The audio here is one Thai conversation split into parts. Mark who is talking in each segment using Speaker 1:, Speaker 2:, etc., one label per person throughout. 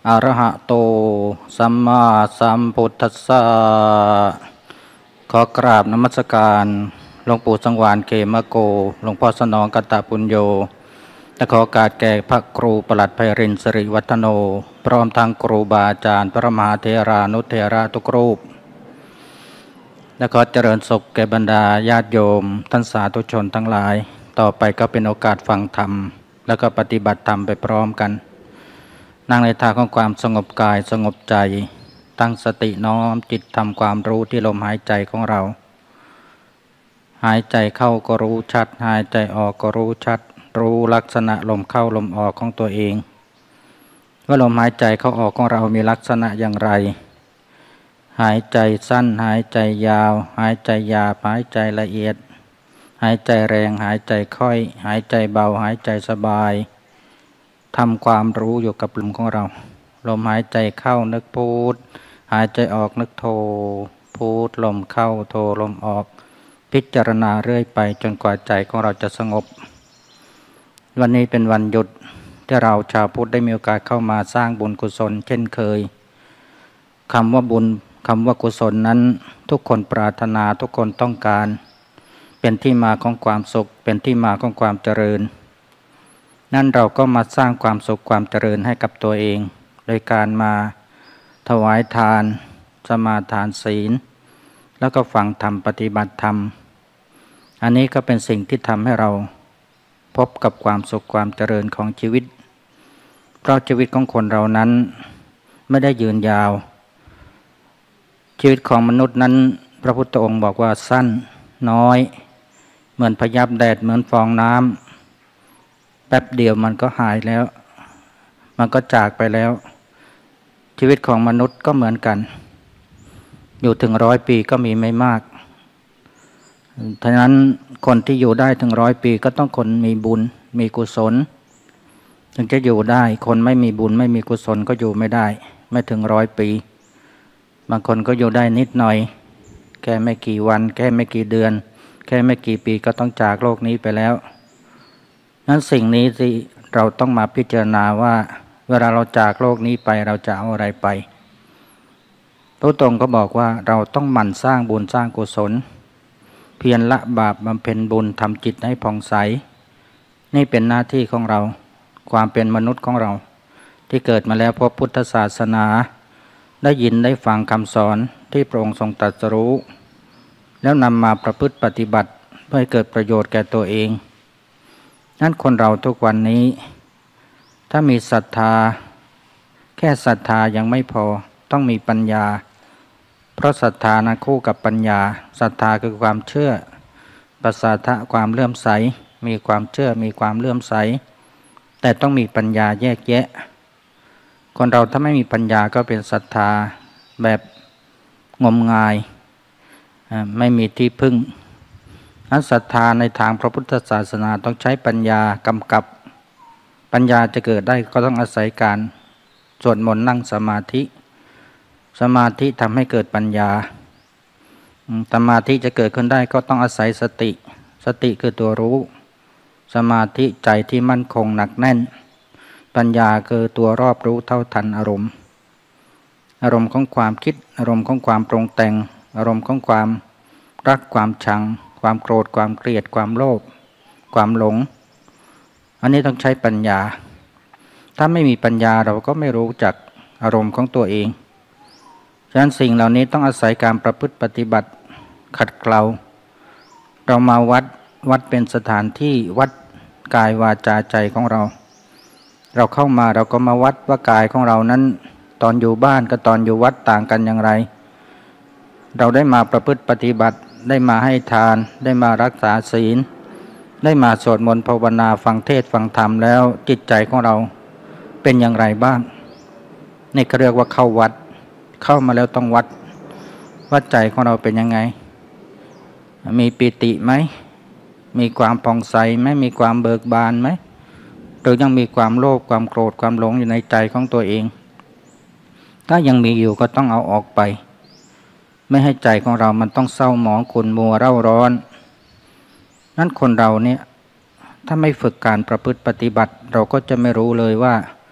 Speaker 1: อะระหะโตสัมมาสัมพุทธัสสะขอกราบนมัสการหลวงปู่สังวาลเขมโกหลวงพ่อสนองกัตตปุญโญและขอโอกาสแก่พระครูประหลัดไพรินทร์สิริวัฒโนพร้อมทั้งครูบาอาจารย์พระมหาเถรานุเถระทุกรูปและขอเจริญสุขแก่บรรดาญาติโยมท่านสาธุชนทั้งหลายต่อไปก็เป็นโอกาสฟังธรรมแล้วก็ปฏิบัติธรรมไปพร้อมกันนั่งในท่าของความสงบกายสงบใจตั้งสติน้อมจิตทำความรู้ที่ลมหายใจของเราหายใจเข้าก็รู้ชัดหายใจออกก็รู้ชัดรู้ลักษณะลมเข้าลมออกของตัวเองว่าลมหายใจเข้าออกของเรามีลักษณะอย่างไรหายใจสั้นหายใจยาวหายใจหยาบหายใจละเอียดหายใจแรงหายใจค่อยหายใจเบาหายใจสบายทำความรู้อยู่กับลมของเราลมหายใจเข้านึกพูดหายใจออกนึกโทพูดลมเข้าโทลมออกพิจารณาเรื่อยไปจนกว่าใจของเราจะสงบวันนี้เป็นวันหยุดที่เราชาวพุทธได้มีโอกาสเข้ามาสร้างบุญกุศลเช่นเคยคำว่าบุญคำว่ากุศลนั้นทุกคนปรารถนาทุกคนต้องการเป็นที่มาของความสุขเป็นที่มาของความเจริญนั่นเราก็มาสร้างความสุขความเจริญให้กับตัวเองโดยการมาถวายทานสมาทานศีลแล้วก็ฟังธรรมปฏิบัติธรรมอันนี้ก็เป็นสิ่งที่ทำให้เราพบกับความสุขความเจริญของชีวิตเพราะชีวิตของคนเรานั้นไม่ได้ยืนยาวชีวิตของมนุษย์นั้นพระพุทธองค์บอกว่าสั้นน้อยเหมือนพยับแดดเหมือนฟองน้ำแป๊บเดียวมันก็หายแล้วมันก็จากไปแล้วชีวิตของมนุษย์ก็เหมือนกันอยู่ถึง100 ปีก็มีไม่มากฉะนั้นคนที่อยู่ได้ถึง100 ปีก็ต้องคนมีบุญมีกุศลถึงจะอยู่ได้คนไม่มีบุญไม่มีกุศลก็อยู่ไม่ได้ไม่ถึง100 ปีบางคนก็อยู่ได้นิดหน่อยแค่ไม่กี่วันแค่ไม่กี่เดือนแค่ไม่กี่ปีก็ต้องจากโลกนี้ไปแล้วนั้นสิ่งนี้ที่เราต้องมาพิจารณาว่าเวลาเราจากโลกนี้ไปเราจะเอาอะไรไปพระองค์ก็บอกว่าเราต้องหมั่นสร้างบุญสร้างกุศลเพียรละบาปบำเพ็ญบุญทำจิตให้ผ่องใสนี่เป็นหน้าที่ของเราความเป็นมนุษย์ของเราที่เกิดมาแล้วพบพุทธศาสนาได้ยินได้ฟังคำสอนที่พระองค์ทรงตรัสรู้แล้วนำมาประพฤติปฏิบัติเพื่อให้เกิดประโยชน์แก่ตัวเองนั้นคนเราทุกวันนี้ถ้ามีศรัทธาแค่ศรัทธายังไม่พอต้องมีปัญญาเพราะศรัทธานะคู่กับปัญญาศรัทธาคือความเชื่อประสาทะความเลื่อมใสมีความเชื่อมีความเลื่อมใสแต่ต้องมีปัญญาแยกแยะคนเราถ้าไม่มีปัญญาก็เป็นศรัทธาแบบงมงายไม่มีที่พึ่งนั้นศรัทธาในทางพระพุทธศาสนาต้องใช้ปัญญากำกับปัญญาจะเกิดได้ก็ต้องอาศัยการสวดมนต์นั่งสมาธิสมาธิทำให้เกิดปัญญาสมาธิจะเกิดขึ้นได้ก็ต้องอาศัยสติสติคือตัวรู้สมาธิใจที่มั่นคงหนักแน่นปัญญาคือตัวรอบรู้เท่าทันอารมณ์ของความคิดอารมณ์ของความปรุงแต่งอารมณ์ของความรักความชังความโกรธความเกลียดความโลภความหลงอันนี้ต้องใช้ปัญญาถ้าไม่มีปัญญาเราก็ไม่รู้จักอารมณ์ของตัวเองฉะนั้นสิ่งเหล่านี้ต้องอาศัยการประพฤติปฏิบัติขัดเกลาเรามาวัดเป็นสถานที่วัดกายวาจาใจของเราเข้ามาเราก็มาวัดว่ากายของเรานั้นตอนอยู่บ้านกับตอนอยู่วัดต่างกันอย่างไรเราได้มาประพฤติปฏิบัติได้มาให้ทานได้มารักษาศีลได้มาสวดมนต์ภาวนาฟังเทศน์ฟังธรรมแล้วจิตใจของเราเป็นอย่างไรบ้างนี่เขาเรียกว่าเข้าวัดเข้ามาแล้วต้องวัดใจของเราเป็นยังไงมีปิติไหมมีความผ่องใสไหมมีความเบิกบานไหมหรือยังมีความโลภความโกรธความหลงอยู่ในใจของตัวเองถ้ายังมีอยู่ก็ต้องเอาออกไปไม่ให้ใจของเรามันต้องเศร้าหมองขุ่นมัวเร่าร้อนนั้นคนเราเนี่ยถ้าไม่ฝึกการประพฤติปฏิบัติเราก็จะไม่รู้เลยว่า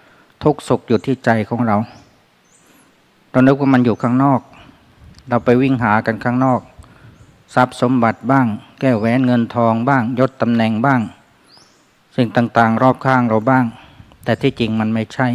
Speaker 1: ทุกข์สุขอยู่ที่ใจของเรานึกว่ามันอยู่ข้างนอกเราไปวิ่งหากันข้างนอกทรัพย์สมบัติบ้างแก้วแหวนเงินทองบ้างยศตำแหน่งบ้างสิ่งต่างๆรอบข้างเราบ้างแต่ที่จริงมันไม่ใช่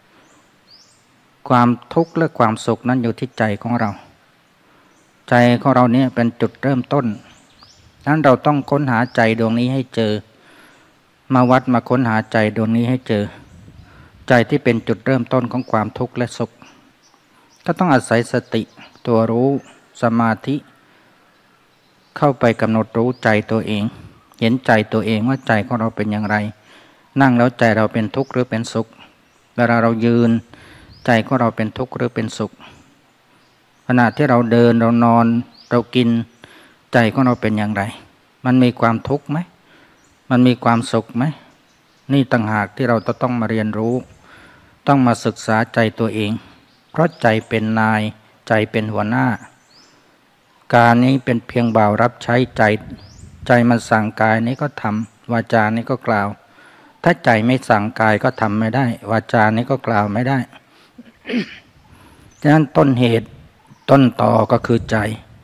Speaker 1: ความทุกข์และความสุขนั้นอยู่ที่ใจของเราใจของเราเนี่ยเป็นจุดเริ่มต้นนั้นเราต้องค้นหาใจดวงนี้ให้เจอมาวัดมาค้นหาใจดวงนี้ให้เจอใจที่เป็นจุดเริ่มต้นของความทุกข์และสุขก็ต้องอาศัยสติตัวรู้สมาธิเข้าไปกำหนดรู้ใจตัวเองเห็นใจตัวเองว่าใจของเราเป็นอย่างไรนั่งแล้วใจเราเป็นทุกข์หรือเป็นสุขเวลาเรายืนใจของเราเป็นทุกข์หรือเป็นสุขขณะที่เราเดินเรานอนเรากินใจของเราเป็นอย่างไรมันมีความทุกข์ไหมมันมีความสุขไหมนี่ต่างหากที่เราต้องมาเรียนรู้ต้องมาศึกษาใจตัวเองเพราะใจเป็นนายใจเป็นหัวหน้าการนี้เป็นเพียงบ่าวรับใช้ใจใจมันสั่งกายนี้ก็ทำวาจานี้ก็กล่าวถ้าใจไม่สั่งกายก็ทำไม่ได้วาจานี้ก็กล่าวไม่ได้ ฉะนั้นต้นเหตุต้นตอก็คือใจ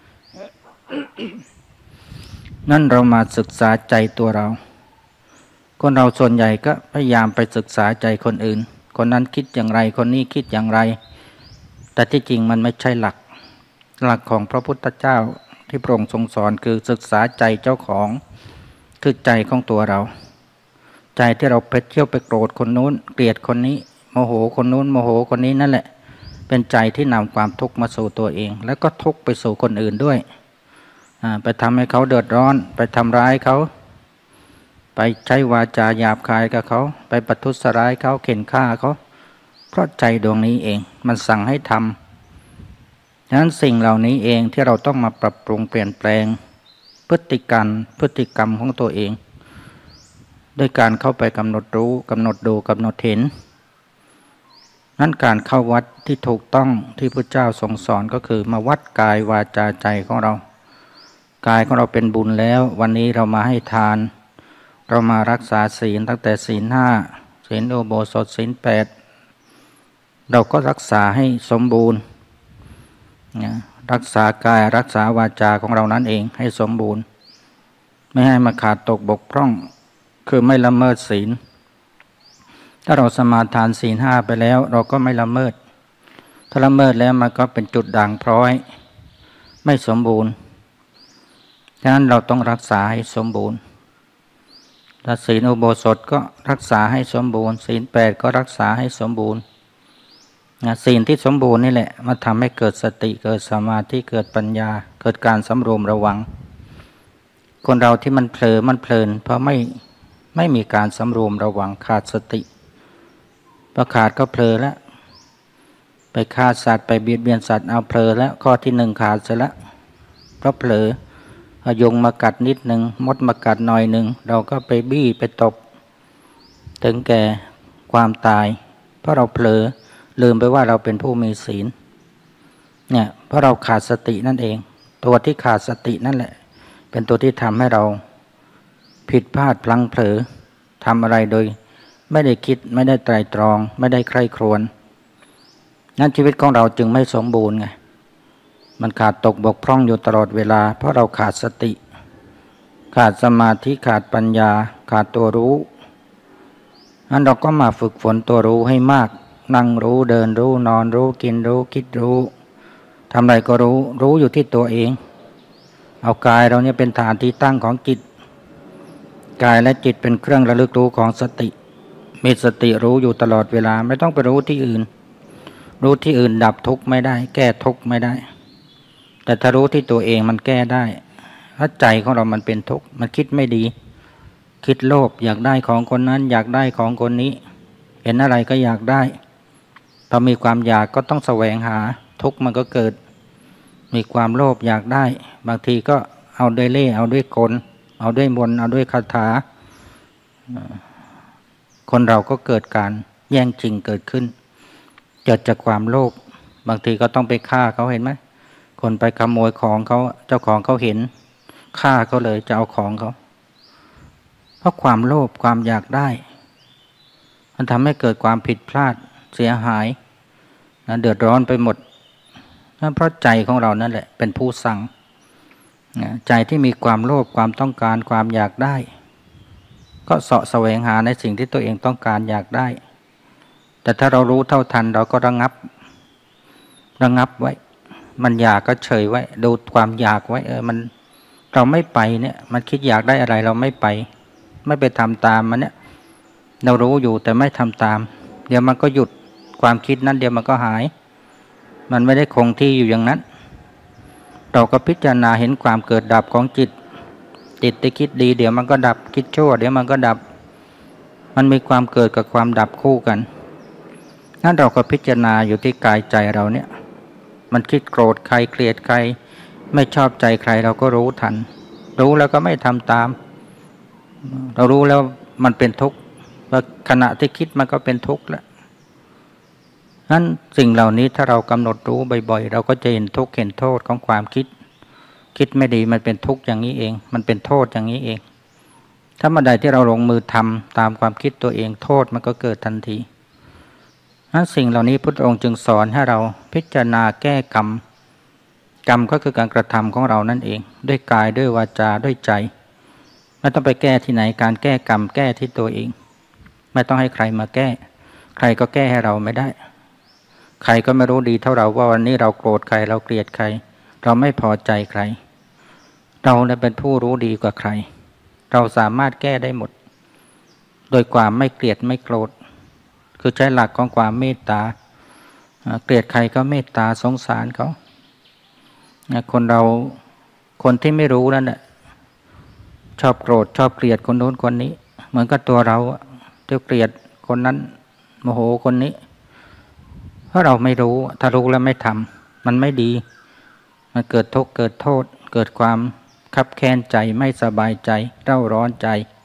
Speaker 1: นั่นเรามาศึกษาใจตัวเราคนเราส่วนใหญ่ก็พยายามไปศึกษาใจคนอื่นคนนั้นคิดอย่างไรคนนี้คิดอย่างไรแต่ที่จริงมันไม่ใช่หลักของพระพุทธเจ้าที่พระองค์ทรงสอนคือศึกษาใจเจ้าของคือใจของตัวเราใจที่เราไปเที่ยวไปโกรธคนนู้นเกลียดคนนี้โมโหคนนู้นโมโหคนนี้นั่นแหละเป็นใจที่นำความทุกข์มาสู่ตัวเองแล้วก็ทุกข์ไปสู่คนอื่นด้วยไปทำให้เขาเดือดร้อนไปทำร้ายเขาไปใช้วาจาหยาบคายกับเขาไปประทุษร้ายเขาเข็นฆ่าเขาเพราะใจดวงนี้เองมันสั่งให้ทำฉะนั้นสิ่งเหล่านี้เองที่เราต้องมาปรับปรุงเปลี่ยนแปลงพฤติกรรมของตัวเองด้วยการเข้าไปกำหนดรู้กำหนดดูกำหนดเห็นนั้นการเข้าวัดที่ถูกต้องที่พระเจ้าทรงสอนก็คือมาวัดกายวาจาใจของเรากายของเราเป็นบุญแล้ววันนี้เรามาให้ทานเรามารักษาศีลตั้งแต่ศีล 5ศีลอุโบสถศีล 8เราก็รักษาให้สมบูรณ์รักษากายรักษาวาจาของเรานั้นเองให้สมบูรณ์ไม่ให้มาขาดตกบกพร่องคือไม่ละเมิดศีลถ้าเราสมาทานศีล 5ไปแล้วเราก็ไม่ละเมิดถ้าละเมิดแล้วมันก็เป็นจุดด่างพร้อยไม่สมบูรณ์ฉะนั้นเราต้องรักษาให้สมบูรณ์ถ้าศีลอุโบสถก็รักษาให้สมบูรณ์ศีล 8ก็รักษาให้สมบูรณ์ศีลที่สมบูรณ์นี่แหละมาทำให้เกิดสติเกิดสมาธิเกิดปัญญาเกิดการสำรวมระวังคนเราที่มันเผลอมันเพลินเพราะไม่มีการสำรวมระวังขาดสติพอขาดก็เผลอแล้วไปฆ่าสัตว์ไปเบียดเบียนสัตว์เอาเผลอแล้วข้อที่1ขาดเสียแล้วเพราะเผลอยุงมากัดนิดหนึ่งมดมากัดหน่อยหนึ่งเราก็ไปบี้ไปตบถึงแก่ความตายเพราะเราเผลอลืมไปว่าเราเป็นผู้มีศีลเนี่ยเพราะเราขาดสตินั่นเองตัวที่ขาดสตินั่นแหละเป็นตัวที่ทำให้เราผิดพลาดพลั้งเผลอทำอะไรโดยไม่ได้คิดไม่ได้ไตร่ตรองไม่ได้ใคร่ครวญนั้นชีวิตของเราจึงไม่สมบูรณ์ไงมันขาดตกบกพร่องอยู่ตลอดเวลาเพราะเราขาดสติขาดสมาธิขาดปัญญาขาดตัวรู้นั้นเราก็มาฝึกฝนตัวรู้ให้มากนั่งรู้เดินรู้นอนรู้กินรู้คิดรู้ทำอะไรก็รู้อยู่ที่ตัวเองเอากายเราเนี่ยเป็นฐานที่ตั้งของจิตกายและจิตเป็นเครื่องระลึกรู้ของสติมีสติรู้อยู่ตลอดเวลาไม่ต้องไปรู้ที่อื่นรู้ที่อื่นดับทุกข์ไม่ได้แก้ทุกข์ไม่ได้แต่ถ้ารู้ที่ตัวเองมันแก้ได้ถ้าใจของเรามันเป็นทุกข์มันคิดไม่ดีคิดโลภอยากได้ของคนนั้นอยากได้ของคนนี้เห็นอะไรก็อยากได้พอมีความอยากก็ต้องแสวงหาทุกข์มันก็เกิดมีความโลภอยากได้บางทีก็เอาด้วยเล่ห์เอาด้วยกลเอาด้วยมนต์เอาด้วยคาถาคนเราก็เกิดการแย่งชิงเกิดขึ้นเกิดจากความโลภบางทีก็ต้องไปฆ่าเขาเห็นไหมคนไปขโมยของเขาเจ้าของเขาเห็นฆ่าเขาเลยจะเอาของเขาเพราะความโลภความอยากได้มันทำให้เกิดความผิดพลาดเสียหายนะเดือดร้อนไปหมดนั่นเพราะใจของเรานั่นแหละเป็นผู้สั่งนะใจที่มีความโลภความต้องการความอยากได้ก็เสาะแสวงหาในสิ่งที่ตัวเองต้องการอยากได้แต่ถ้าเรารู้เท่าทันเราก็ระงับไว้มันอยากก็เฉยไว้ดูความอยากไว้มันเราไม่ไปเนี่ยมันคิดอยากได้อะไรเราไม่ไปทำตามมันเนี่ยเรารู้อยู่แต่ไม่ทำตามเดี๋ยวมันก็หยุดความคิดนั้นเดี๋ยวมันก็หายมันไม่ได้คงที่อยู่อย่างนั้นเราก็พิจารณาเห็นความเกิดดับของจิตที่คิดดีเดี๋ยวมันก็ดับคิดชั่วเดี๋ยวมันก็ดับมันมีความเกิดกับความดับคู่กันนั่นเราก็พิจารณาอยู่ที่กายใจเราเนี่ยมันคิดโกรธใครเกลียดใครไม่ชอบใจใครเราก็รู้ทันรู้แล้วก็ไม่ทำตามเรารู้แล้วมันเป็นทุกข์ขณะที่คิดมันก็เป็นทุกข์แล้วนั้นสิ่งเหล่านี้ถ้าเรากำหนดรู้บ่อยๆเราก็จะเห็นทุกข์เห็นโทษของความคิดไม่ดีมันเป็นทุกข์อย่างนี้เองมันเป็นโทษอย่างนี้เองถ้าเมื่อใดที่เราลงมือทำตามความคิดตัวเองโทษมันก็เกิดทันทีนั้นสิ่งเหล่านี้พุทธองค์จึงสอนให้เราพิจารณาแก้กรรมก็คือการกระทำของเรานั่นเองด้วยกายด้วยวาจาด้วยใจไม่ต้องไปแก้ที่ไหนการแก้กรรมแก้ที่ตัวเองไม่ต้องให้ใครมาแก้ใครก็แก้ให้เราไม่ได้ใครก็ไม่รู้ดีเท่าเราว่าวันนี้เราโกรธใครเราเกลียดใครเราไม่พอใจใครเราเป็นผู้รู้ดีกว่าใครเราสามารถแก้ได้หมดโดยความไม่เกลียดไม่โกรธคือใช้หลักของความเมตตาเกลียดใครก็เมตตาสงสารเขาคนที่ไม่รู้นั่นแหละชอบโกรธชอบเกลียดคนโน้นคนนี้เหมือนกับตัวเราที่เกลียดคนนั้นโมโหคนนี้เพราะเราไม่รู้ถ้ารู้แล้วไม่ทำมันไม่ดีมันเกิดทุกข์เกิดโทษเกิดความคับแค้นใจไม่สบายใจเร่าร้อนใจ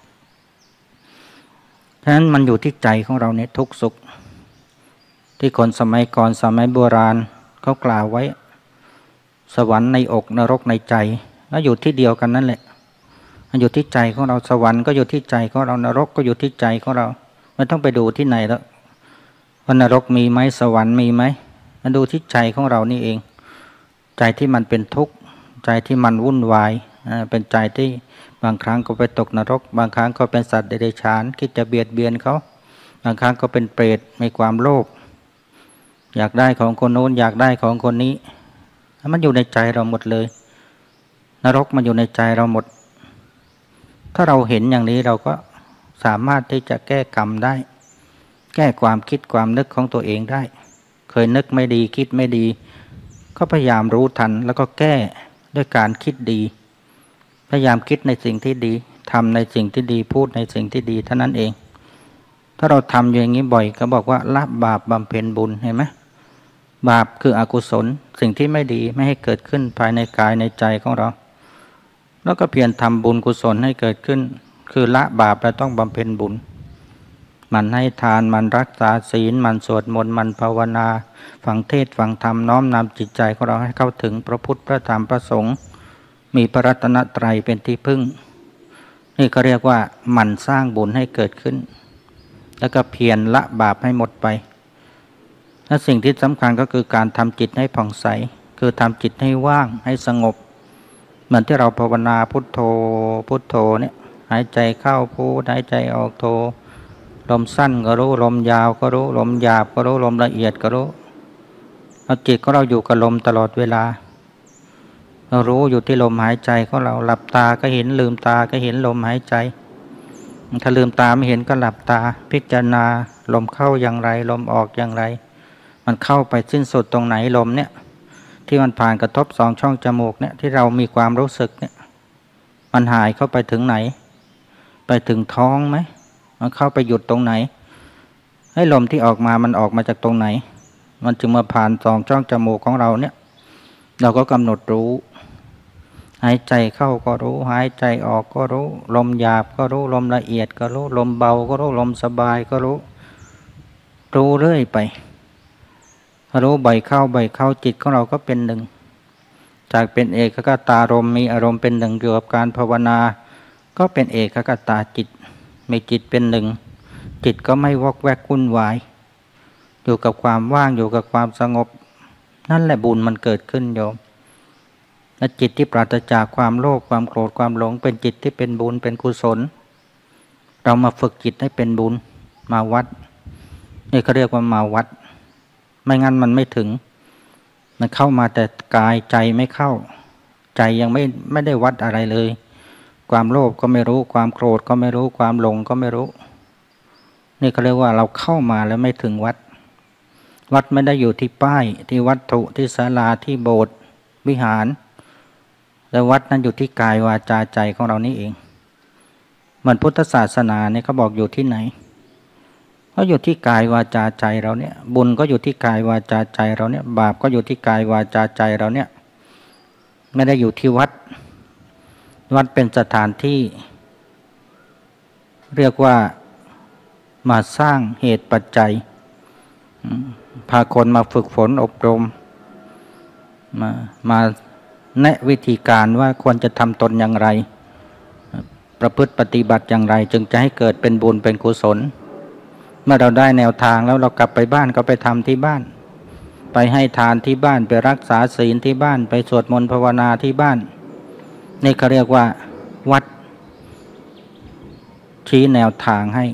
Speaker 1: ฉะนั้นมันอยู่ที่ใจของเราเนี่ยทุกข์สุขที่คนสมัยก่อนสมัยโบราณเขากล่าวไว้สวรรค์ในอกนรกในใจก็อยู่ที่เดียวกันนั่นแหละมันอยู่ที่ใจของเราสวรรค์ก็อยู่ที่ใจของเรานรกก็อยู่ที่ใจของเราไม่ต้องไปดูที่ไหนแล้วว่านรกมีไหมสวรรค์มีไหมมันดูที่ใจของเรานี่เองใจที่มันเป็นทุกข์ใจที่มันวุ่นวายเป็นใจที่บางครั้งก็ไปตกนรกบางครั้งก็เป็นสัตว์เดรัจฉานคิดจะเบียดเบียนเขาบางครั้งก็เป็นเปรตมีความโลภอยากได้ของคนโน้นอยากได้ของคนนี้มันอยู่ในใจเราหมดเลยนรกมันอยู่ในใจเราหมดถ้าเราเห็นอย่างนี้เราก็สามารถที่จะแก้กรรมได้แก้ความคิดความนึกของตัวเองได้เคยนึกไม่ดีคิดไม่ดีก็พยายามรู้ทันแล้วก็แก้ด้วยการคิดดีพยายามคิดในสิ่งที่ดีทำในสิ่งที่ดีพูดในสิ่งที่ดีเท่านั้นเองถ้าเราทำอย่างนี้บ่อยก็บอกว่าละบาปบำเพ็ญบุญเห็นไหมบาปคืออกุศลสิ่งที่ไม่ดีไม่ให้เกิดขึ้นภายในกายในใจของเราแล้วก็เพียรทำบุญกุศลให้เกิดขึ้นคือละบาปแล้วต้องบำเพ็ญบุญมันให้ทานมันรักษาศีลมันสวดมนต์มันภาวนาฟังเทศน์ฟังธรรมน้อมนำจิตใจของเราให้เข้าถึงพระพุทธพระธรรมพระสงฆ์มีพระรัตนตรัยเป็นที่พึ่งนี่ก็เรียกว่ามันสร้างบุญให้เกิดขึ้นแล้วก็เพียรละบาปให้หมดไปและสิ่งที่สำคัญก็คือการทำจิตให้ผ่องใสคือทำจิตให้ว่างให้สงบเหมือนที่เราภาวนาพุทโธพุทโธเนี่ยหายใจเข้าพุทหายใจออกโธลมสั้นก็รู้ลมยาวก็รู้ลมหยาบก็รู้ลมละเอียดก็รู้เอาจิตของเราอยู่กับลมตลอดเวลาเรารู้อยู่ที่ลมหายใจของเราหลับตาก็เห็นลืมตาก็เห็นลมหายใจถ้าลืมตาไม่เห็นก็หลับตาพิจารณาลมเข้าอย่างไรลมออกอย่างไรมันเข้าไปสิ้นสุดตรงไหนลมเนี่ยที่มันผ่านกระทบสองช่องจมูกเนี่ยที่เรามีความรู้สึกเนี่ยมันหายเข้าไปถึงไหนไปถึงท้องไหมมันเข้าไปหยุดตรงไหนให้ลมที่ออกมามันออกมาจากตรงไหนมันจึงมาผ่านสองช่องจมูกของเราเนี่ยเราก็กำหนดรู้หายใจเข้าก็รู้หายใจออกก็รู้ลมหยาบก็รู้ลมละเอียดก็รู้ลมเบาก็รู้ลมสบายก็รู้เรื่อยไปรู้บ่อยเข้าจิตของเราก็เป็นหนึ่งจากเป็นเอกคตารมณ์มีอารมณ์เป็นหนึ่งอยู่กับการภาวนาก็เป็นเอกคตาจิตมีจิตเป็นหนึ่งจิตก็ไม่วอกแวกวุ่นวายอยู่กับความว่างอยู่กับความสงบนั่นแหละบุญมันเกิดขึ้นโยมและจิตที่ปราศจากความโลภความโกรธความหลงเป็นจิตที่เป็นบุญเป็นกุศลเรามาฝึกจิตให้เป็นบุญมาวัดนี่เขาเรียกว่ามาวัดไม่งั้นมันไม่ถึงมันเข้ามาแต่กายใจไม่เข้าใจยังไม่ได้วัดอะไรเลยความโลภก็ไม่รู้ความโกรธก็ไม่รู้ความหลงก็ไม่รู้นี่เขาเรียกว่าเราเข้ามาแล้วไม่ถึงวัดวัดไม่ได้อยู่ที่ป้ายที่วัตถุที่ศาลาที่โบสถ์วิหารแต่วัดนั้นอยู่ที่กายวาจาใจของเรานี่เองมันพุทธศาสนาเนี่ยเขาบอกอยู่ที่ไหนก็อยู่ที่กายวาจาใจเราเนี่ยบุญก็อยู่ที่กายวาจาใจเราเนี่ยบาปก็อยู่ที่กายวาจาใจเราเนี่ยไม่ได้อยู่ที่วัดวัดเป็นสถานที่เรียกว่ามาสร้างเหตุปัจจัยพาคนมาฝึกฝนอบรมมาแนะวิธีการว่าควรจะทำตนอย่างไรประพฤติปฏิบัติอย่างไรจึงจะให้เกิดเป็นบุญเป็นกุศลเมื่อเราได้แนวทางแล้วเรากลับไปบ้านก็ไปทำที่บ้านไปให้ทานที่บ้านไปรักษาศีลที่บ้านไปสวดมนต์ภาวนาที่บ้านนี่เขาเรียกว่าวัดชี้แนวทางให้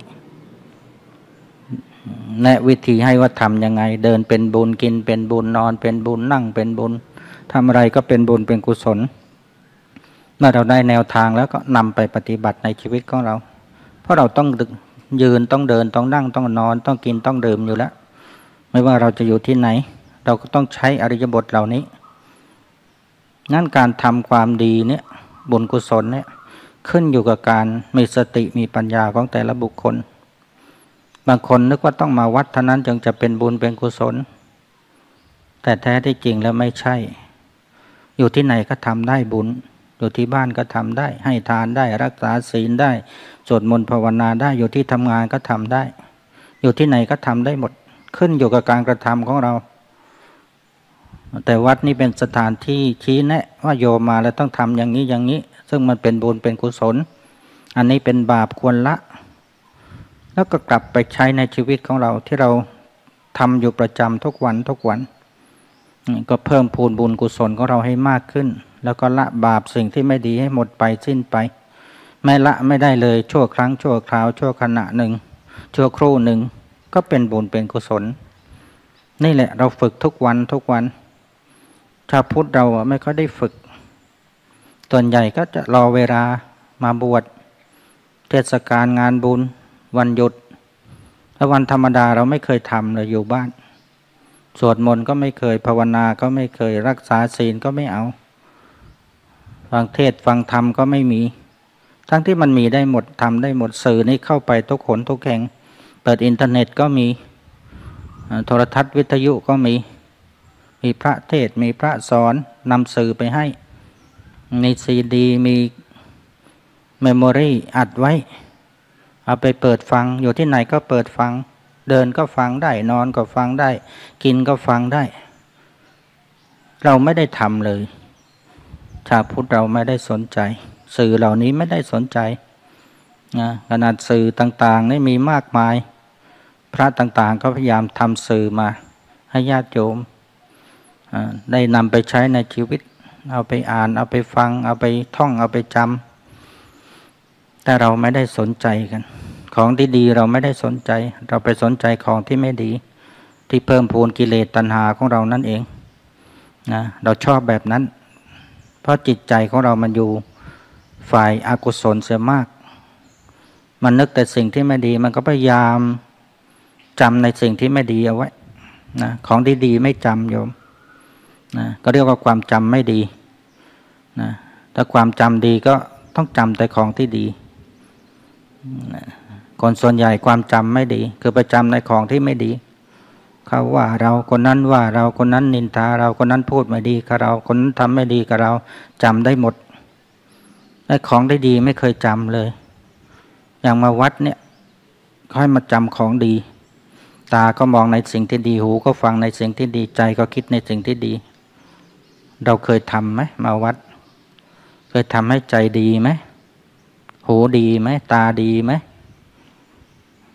Speaker 1: แนะวิธีให้ว่าทำยังไงเดินเป็นบุญกินเป็นบุญนอนเป็นบุญนั่งเป็นบุญทำอะไรก็เป็นบุญเป็นกุศลเมื่อเราได้แนวทางแล้วก็นำไปปฏิบัติในชีวิตของเราเพราะเราต้องยืนต้องเดินต้องนั่งต้องนอนต้องกินต้องดื่มอยู่แล้วไม่ว่าเราจะอยู่ที่ไหนเราก็ต้องใช้อริยบทเหล่านี้งั้นการทำความดีเนี่ยบุญกุศลเนี่ยขึ้นอยู่กับการมีสติมีปัญญาของแต่ละบุคคลบางคนนึกว่าต้องมาวัดเท่านั้นจึงจะเป็นบุญเป็นกุศลแต่แท้ที่จริงแล้วไม่ใช่อยู่ที่ไหนก็ทำได้บุญอยู่ที่บ้านก็ทำได้ให้ทานได้รักษาศีลได้สวดมนต์ภาวนาได้อยู่ที่ทำงานก็ทำได้อยู่ที่ไหนก็ทำได้หมดขึ้นอยู่กับการกระทำของเราแต่วัดนี้เป็นสถานที่ชี้แนะว่าโยมมาแล้วต้องทำอย่างนี้อย่างนี้ซึ่งมันเป็นบุญเป็นกุศลอันนี้เป็นบาปควรละแล้วก็กลับไปใช้ในชีวิตของเราที่เราทำอยู่ประจำทุกวันก็เพิ่มพูนบุญกุศลของเราให้มากขึ้นแล้วก็ละบาปสิ่งที่ไม่ดีให้หมดไปสิ้นไปไม่ละไม่ได้เลยชั่วครั้งชั่วคราวชั่วขณะหนึ่งชั่วครู่หนึ่งก็เป็นบุญเป็นกุศลนี่แหละเราฝึกทุกวันชาวพุทธเราไม่ค่อยได้ฝึกส่วนใหญ่ก็จะรอเวลามาบวชเทศกาลงานบุญวันหยุดถ้าวันธรรมดาเราไม่เคยทำเลยอยู่บ้านสวดมนต์ก็ไม่เคยภาวนาก็ไม่เคยรักษาศีลก็ไม่เอาฟังเทศฟังธรรมก็ไม่มีทั้งที่มันมีได้หมดทำได้หมดสื่อนี้เข้าไปทุกหนทุกแห่งเปิดอินเทอร์เน็ตก็มีโทรทัศน์วิทยุก็มีพระเทศมีพระสอนนำสื่อไปให้มีซีดีมีเมมโมรี่อัดไว้เอาไปเปิดฟังอยู่ที่ไหนก็เปิดฟังเดินก็ฟังได้นอนก็ฟังได้กินก็ฟังได้เราไม่ได้ทำเลยชาวพุทธเราไม่ได้สนใจสื่อเหล่านี้ไม่ได้สนใจนะขนาดสื่อต่างๆนี่มีมากมายพระต่างๆก็พยายามทำสื่อมาให้ญาติโยมได้นำไปใช้ในชีวิตเอาไปอ่านเอาไปฟังเอาไปท่องเอาไปจำแต่เราไม่ได้สนใจกันของที่ดีเราไม่ได้สนใจเราไปสนใจของที่ไม่ดีที่เพิ่มพูนกิเลสตัณหาของเรานั่นเองนะเราชอบแบบนั้นเพราะจิตใจของเรามันอยู่ฝ่ายอกุศลเสียมากมันนึกแต่สิ่งที่ไม่ดีมันก็พยายามจำในสิ่งที่ไม่ดีเอาไว้นะของดีๆไม่จำโยมนะก็เรียกว่าความจำไม่ดีนะถ้าความจำดีก็ต้องจำแต่ของที่ดีนะคนส่วนใหญ่ความจำไม่ดีคือไปจำในของที่ไม่ดีเขาว่าเราคนนั้นว่าเราคนนั้นนินทาเราคนนั้นพูดไม่ดีกับเราคนนั้นทำไม่ดีกับเราจำได้หมดไอ้ของได้ดีไม่เคยจำเลยอย่างมาวัดเนี่ยเขาให้มาจำของดีตาก็มองในสิ่งที่ดีหูก็ฟังในสิ่งที่ดีใจก็คิดในสิ่งที่ดีเราเคยทำไหมมาวัดเคยทำให้ใจดีไหมหูดีไหมตาดีไหม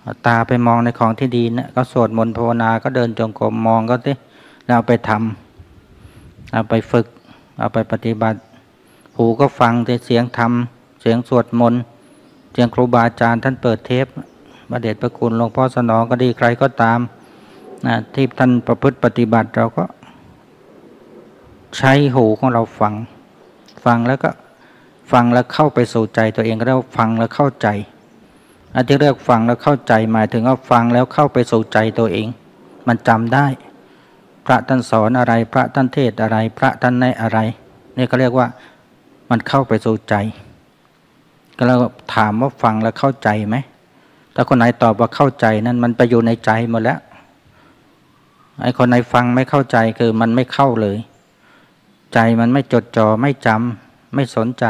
Speaker 1: ตาไปมองในของที่ดีนะก็สวดมนต์ภาวนาก็เดินจงกรมมองก็สิแล้วเอาไปทำเอาไปฝึกเอาไปปฏิบัติหูก็ฟังแต่เสียงธรรมเสียงสวดมนต์เสียงครูบาอาจารย์ท่านเปิดเทปพระเดชพระคุณหลวงพ่อสนองก็ดีใครก็ตามนะที่ท่านประพฤติปฏิบัติเราก็ใช้หูของเราฟังแล้วก็ฟังแล้วเข้าไปสู่ใจตัวเองก็เรียกว่าฟังแล้วเข้าใจอันที่เรียกฟังแล้วเข้าใจหมายถึงว่าฟังแล้วเข้าไปสู่ใจตัวเองมันจำได้พระท่านสอนอะไรพระท่านเทศอะไรพระท่านแนะอะไรนี่ก็เรียกว่ามันเข้าไปสู่ใจก็เราถามว่าฟังแล้วเข้าใจไหมถ้าคนไหนตอบว่าเข้าใจนั่นมันไปอยู่ในใจหมดแล้วไอ้คนไหนฟังไม่เข้าใจคือมันไม่เข้าเลยใจมันไม่จดจ่อไม่จำไม่สนใจ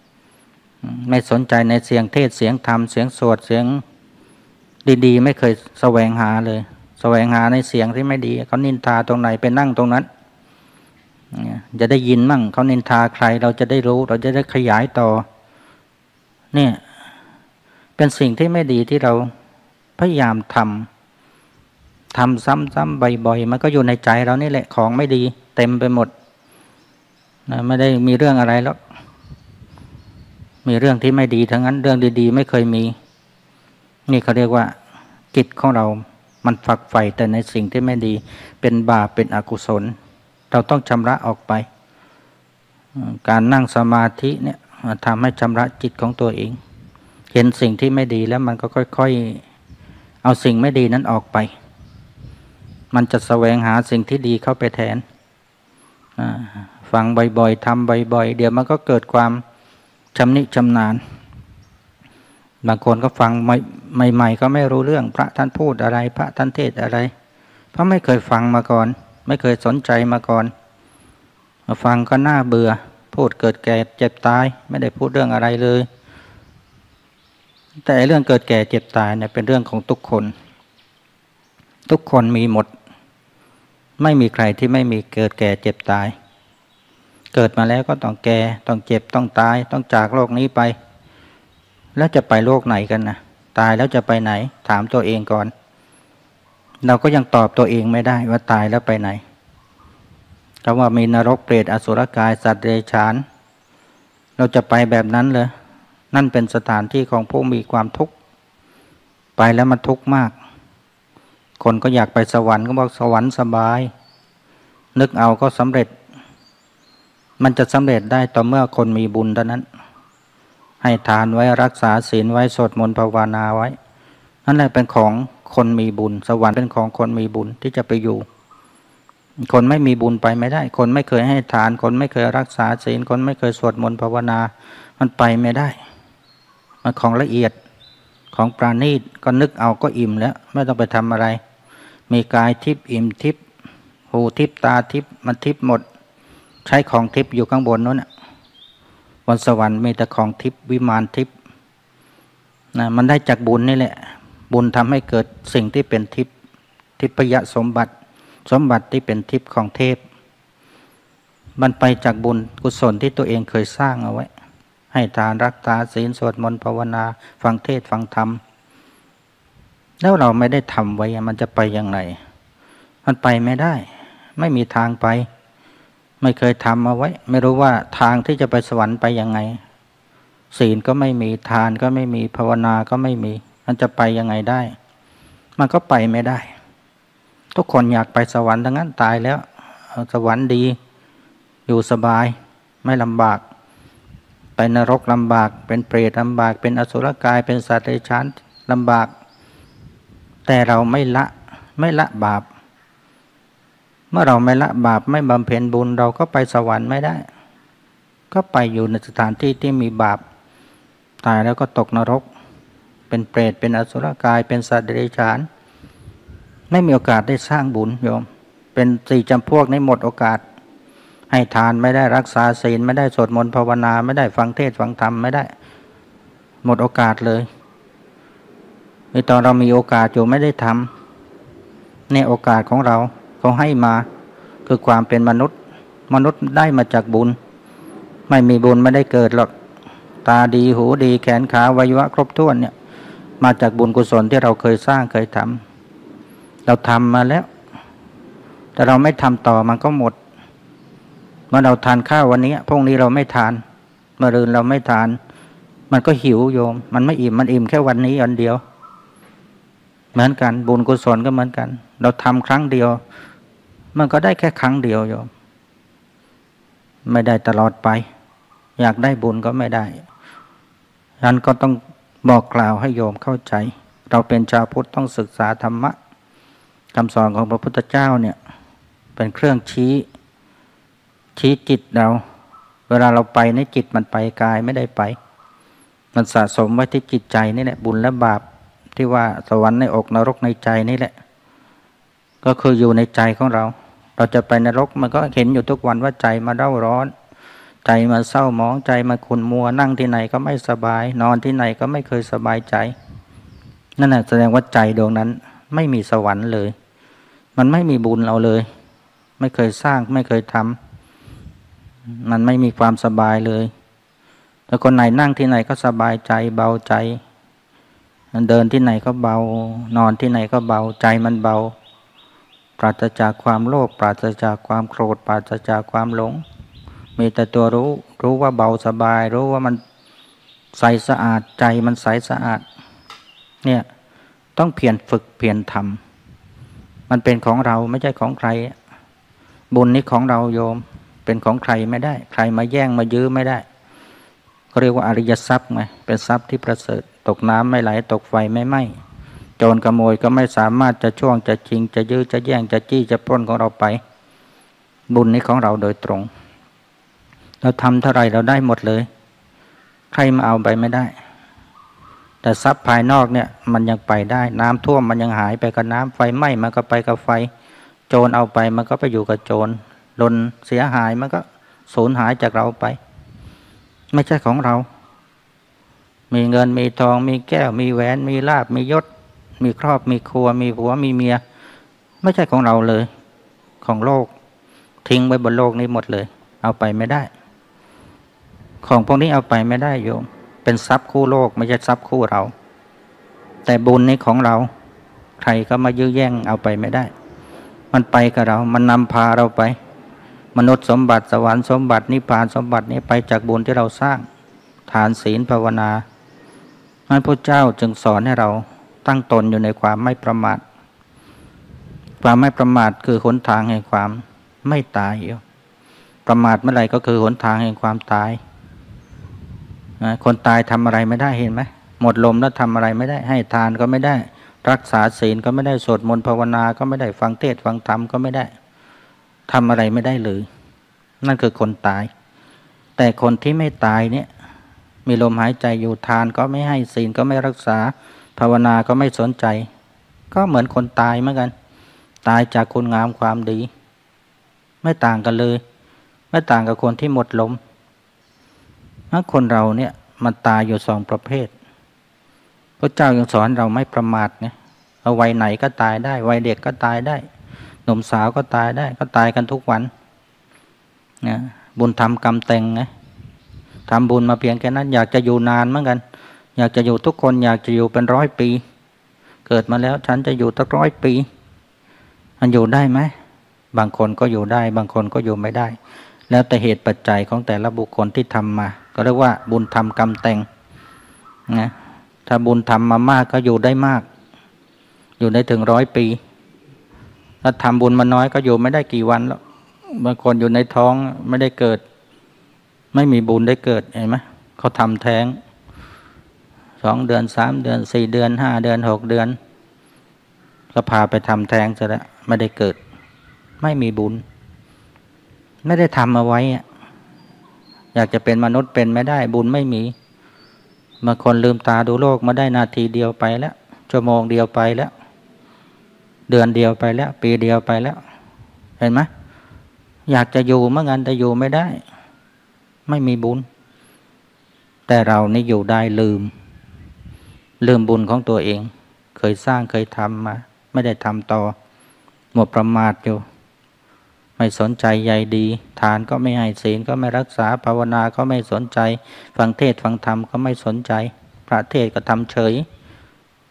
Speaker 1: ในเสียงเทศเสียงธรรมเสียงสวดเสียงดีๆไม่เคยแสวงหาเลยแสวงหาในเสียงที่ไม่ดีเขานินทาตรงไหนไปนั่งตรงนั้นจะได้ยินมั่งเขานินทาใครเราจะได้รู้เราจะได้ขยายต่อเนี่ยเป็นสิ่งที่ไม่ดีที่เราพยายามทำซ้ำๆบ่อยๆมันก็อยู่ในใจเรานี่แหละของไม่ดีเต็มไปหมดนะไม่ได้มีเรื่องอะไรแล้วมีเรื่องที่ไม่ดีทั้งนั้นเรื่องดีๆไม่เคยมีนี่เขาเรียกว่าจิตของเรามันฝักใฝ่แต่ในสิ่งที่ไม่ดีเป็นบาปเป็นอกุศลเราต้องชำระออกไปการนั่งสมาธิเนี่ยทำให้ชำระจิตของตัวเองเห็นสิ่งที่ไม่ดีแล้วมันก็ค่อยๆเอาสิ่งไม่ดีนั้นออกไปมันจะแสวงหาสิ่งที่ดีเข้าไปแทนฟังบ่อยๆทำบ่อยๆเดี๋ยวมันก็เกิดความชำนิชำนาญบางคนก็ฟังใหม่ๆก็ไม่รู้เรื่องพระท่านพูดอะไรพระท่านเทศอะไรเพราะไม่เคยฟังมาก่อนไม่เคยสนใจมาก่อนมาฟังก็น่าเบื่อพูดเกิดแก่เจ็บตายไม่ได้พูดเรื่องอะไรเลยแต่เรื่องเกิดแก่เจ็บตายเนี่ยเป็นเรื่องของทุกคนมีหมดไม่มีใครที่ไม่มีเกิดแก่เจ็บตายเกิดมาแล้วก็ต้องแก่ต้องเจ็บต้องตายต้องจากโลกนี้ไปแล้วจะไปโลกไหนกันนะตายแล้วจะไปไหนถามตัวเองก่อนเราก็ยังตอบตัวเองไม่ได้ว่าตายแล้วไปไหนคำว่ามีนรกเปรตอสุรกายสัตว์เดรัจฉานเราจะไปแบบนั้นเลยนั่นเป็นสถานที่ของผู้มีความทุกข์ไปแล้วมันทุกข์มากคนก็อยากไปสวรรค์ก็บอกสวรรค์สบายนึกเอาก็สำเร็จมันจะสำเร็จได้ต่อเมื่อคนมีบุญเท่านั้นให้ทานไว้รักษาศีลไว้สวดมนต์ภาวนาไว้นั่นแหละเป็นของคนมีบุญสวรรค์เป็นของคนมีบุญที่จะไปอยู่คนไม่มีบุญไปไม่ได้คนไม่เคยให้ทานคนไม่เคยรักษาศีลคนไม่เคยสวดมนต์ภาวนามันไปไม่ได้มันของละเอียดของปราณีตก็นึกเอาก็อิ่มแล้วไม่ต้องไปทำอะไรมีกายทิพย์อิ่มทิพย์หูทิพย์ตาทิพย์มันทิพย์หมดใช้ของทิพย์อยู่ข้างบนนั้นบนสวรรค์มีแต่ของทิพย์วิมานทิพย์นะมันได้จากบุญนี่แหละบุญทำให้เกิดสิ่งที่เป็นทิพย์ทิพยสมบัติที่เป็นทิพย์ของเทพมันไปจากบุญกุศลที่ตัวเองเคยสร้างเอาไว้ให้ทานรักษาศีลสวดมนต์ภาวนาฟังเทศฟังธรรมแล้วเราไม่ได้ทำไว้มันจะไปอย่างไรมันไปไม่ได้ไม่มีทางไปไม่เคยทำเอาไว้ไม่รู้ว่าทางที่จะไปสวรรค์ไปยังไงศีลก็ไม่มีทานก็ไม่มีภาวนาก็ไม่มีมันจะไปยังไงได้มันก็ไปไม่ได้ทุกคนอยากไปสวรรค์ทั้งนั้นตายแล้วสวรรค์ดีอยู่สบายไม่ลำบากไปนรกลำบากเป็นเปรตลำบากเป็นอสุรกายเป็นสัตว์เดรัจฉานลำบากแต่เราไม่ละบาปเมื่อเราไม่ละบาปไม่บำเพ็ญบุญเราก็ไปสวรรค์ไม่ได้ก็ไปอยู่ในสถานที่ที่มีบาปตายแล้วก็ตกนรกเป็นเปรตเป็นอสุรกายเป็นสัตว์เดรัจฉานไม่มีโอกาสได้สร้างบุญโยมเป็นสี่จำพวกนี้หมดโอกาสให้ทานไม่ได้รักษาศีลไม่ได้สวดมนต์ภาวนาไม่ได้ฟังเทศฟังธรรมไม่ได้หมดโอกาสเลยในตอนเรามีโอกาสอยู่ไม่ได้ทำเนี่ยโอกาสของเราเขาให้มาคือความเป็นมนุษย์ได้มาจากบุญไม่มีบุญไม่ได้เกิดหรอกตาดีหูดีแขนขาวัยวะครบถ้วนเนี่ยมาจากบุญกุศลที่เราเคยสร้างเคยทำเราทำมาแล้วแต่เราไม่ทำต่อมันก็หมดเมื่อเราทานข้าววันนี้พรุ่งนี้เราไม่ทานมะรืนเราไม่ทานมันก็หิวโยมมันไม่อิ่มมันอิ่มแค่วันนี้วันเดียวเหมือนกันบุญกุศลก็เหมือนกันเราทำครั้งเดียวมันก็ได้แค่ครั้งเดียวโยมไม่ได้ตลอดไปอยากได้บุญก็ไม่ได้ฉะนั้นก็ต้องบอกกล่าวให้โยมเข้าใจเราเป็นชาวพุทธต้องศึกษาธรรมะคำสอนของพระพุทธเจ้าเนี่ยเป็นเครื่องชี้จิตเราเวลาเราไปในจิตมันไปกายไม่ได้ไปมันสะสมไว้ที่จิตใจนี่แหละบุญและบาปที่ว่าสวรรค์ในอกนรกในใจนี่แหละก็คืออยู่ในใจของเราเราจะไปนรกมันก็เห็นอยู่ทุกวันว่าใจมาเร่าร้อนใจมาเศร้าหมองใจมาขุ่นมัวนั่งที่ไหนก็ไม่สบายนอนที่ไหนก็ไม่เคยสบายใจนั่นแหละแสดงว่าใจดวงนั้นไม่มีสวรรค์เลยมันไม่มีบุญเราเลยไม่เคยสร้างไม่เคยทำมันไม่มีความสบายเลยแต่คนไหนนั่งที่ไหนก็สบายใจเบาใจเดินที่ไหนก็เบานอนที่ไหนก็เบาใจมันเบาปราศจากความโลภปราศจากความโกรธปราศจากความหลงมีแต่ตัวรู้ว่าเบาสบายรู้ว่ามันใสสะอาดใจมันใสสะอาดเนี่ยต้องเพียรฝึกเพียรทำมันเป็นของเราไม่ใช่ของใครบุญนี้ของเราโยมเป็นของใครไม่ได้ใครมาแย่งมายื้อไม่ได้เขาเรียกว่าอริยทรัพย์ไงเป็นทรัพย์ที่ประเสริฐตกน้ำไม่ไหลตกไฟไม่ไหม้โจรขโมยก็ไม่สามารถจะช่วงจะชิงจะยื้อจะแย่งจะจี้จะปล้นของเราไปบุญนี้ของเราโดยตรงเราทำเท่าไรเราได้หมดเลยใครมาเอาไปไม่ได้แต่ทรัพย์ภายนอกเนี่ยมันยังไปได้น้ำท่วมมันยังหายไปกับน้ำไฟไหม้มันก็ไปกับไฟโจรเอาไปมันก็ไปอยู่กับโจรหล่นเสียหายมันก็สูญหายจากเราไปไม่ใช่ของเรามีเงินมีทองมีแก้วมีแหวนมีลาภมียศมีครอบมีครัวมีผัวมีเมียไม่ใช่ของเราเลยของโลกทิ้งไว้บนโลกนี้หมดเลยเอาไปไม่ได้ของพวกนี้เอาไปไม่ได้โยมเป็นทรัพย์คู่โลกไม่ใช่ทรัพย์คู่เราแต่บุญนี้ของเราใครก็มายื้อแย่งเอาไปไม่ได้มันไปกับเรามันนำพาเราไปมนุษย์สมบัติสวรรค์สมบัตินิพพานสมบัตินี้ไปจากบุญที่เราสร้างทานศีลภาวนาพระพุทธเจ้าจึงสอนให้เราตั้งตนอยู่ในความไม่ประมาทความไม่ประมาทคือหนทางแห่งความไม่ตายอยู่ประมาทเมื่อไหร่ก็คือหนทางแห่งความตายคนตายทำอะไรไม่ได้เห็นไหมหมดลมแล้วทำอะไรไม่ได้ให้ทานก็ไม่ได้รักษาศีลก็ไม่ได้สวดมนต์ภาวนาก็ไม่ได้ฟังเทศน์ฟังธรรมก็ไม่ได้ทำอะไรไม่ได้เลยนั่นคือคนตายแต่คนที่ไม่ตายเนี่ยมีลมหายใจอยู่ทานก็ไม่ให้ศีลก็ไม่รักษาภาวนาก็ไม่สนใจก็เหมือนคนตายเหมือนกันตายจากคุณงามความดีไม่ต่างกันเลยไม่ต่างกับคนที่หมดลมคนเราเนี่ยมันตายอยู่สองประเภทพระเจ้ายังสอนเราไม่ประมาทไงเอาวัยไหนก็ตายได้วัยเด็กก็ตายได้หนุ่มสาวก็ตายได้ก็ตายกันทุกวันนะบุญทำกรรมแต่งไงทำบุญมาเพียงแค่นั้นอยากจะอยู่นานเหมือนกันอยากจะอยู่ทุกคนอยากจะอยู่เป็น100 ปีเกิดมาแล้วฉันจะอยู่ตั้ง100 ปีมันอยู่ได้ไหมบางคนก็อยู่ได้บางคนก็อยู่ไม่ได้แล้วแต่เหตุปัจจัยของแต่ละบุคคลที่ทำมาก็เรียกว่าบุญทำกรรมแต่งนะถ้าบุญทำมามากก็อยู่ได้มากอยู่ได้ถึง100 ปีถ้าทำบุญมาน้อยก็อยู่ไม่ได้กี่วันแล้วบางคนอยู่ในท้องไม่ได้เกิดไม่มีบุญได้เกิดเห็นไหมเขาทำแท้ง2 เดือน3 เดือน4 เดือน5 เดือน6 เดือนก็พาไปทำแท้งซะแล้วไม่ได้เกิดไม่มีบุญไม่ได้ทำเอาไว้อยากจะเป็นมนุษย์เป็นไม่ได้บุญไม่มีบางคนลืมตาดูโลกมาได้นาทีเดียวไปแล้วชั่วโมงเดียวไปแล้วเดือนเดียวไปแล้วปีเดียวไปแล้วเห็นไหมอยากจะอยู่เมื่อไงแต่อยู่ไม่ได้ไม่มีบุญแต่เรานี่อยู่ได้ลืมบุญของตัวเองเคยสร้างเคยทำมาไม่ได้ทำต่อหมดประมาทอยู่ไม่สนใจใยดีทานก็ไม่ให้ศีลก็ไม่รักษาภาวนาก็ไม่สนใจฟังเทศน์ฟังธรรมก็ไม่สนใจพระเทศน์ก็ทำเฉย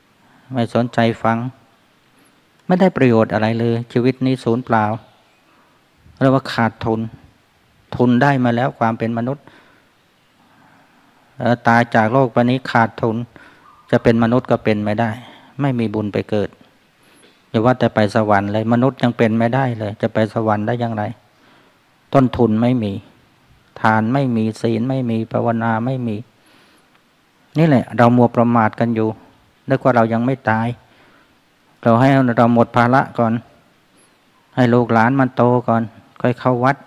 Speaker 1: ไม่สนใจฟังไม่ได้ประโยชน์อะไรเลยชีวิตนี้สูญเปล่าเรียกว่าขาดทุนทุนได้มาแล้วความเป็นมนุษย์ตายจากโลกใบนี้ขาดทุนจะเป็นมนุษย์ก็เป็นไม่ได้ไม่มีบุญไปเกิดอย่าว่าแต่ไปสวรรค์เลยมนุษย์ยังเป็นไม่ได้เลยจะไปสวรรค์ได้อย่างไรต้นทุนไม่มีทานไม่มีศีลไม่มีภาวนาไม่มีนี่แหละเรามัวประมาทกันอยู่นึกว่าเรายังไม่ตายเราให้เราหมดภาระก่อนให้ลูกหลานมันโตก่อนค่อยเข้าวัด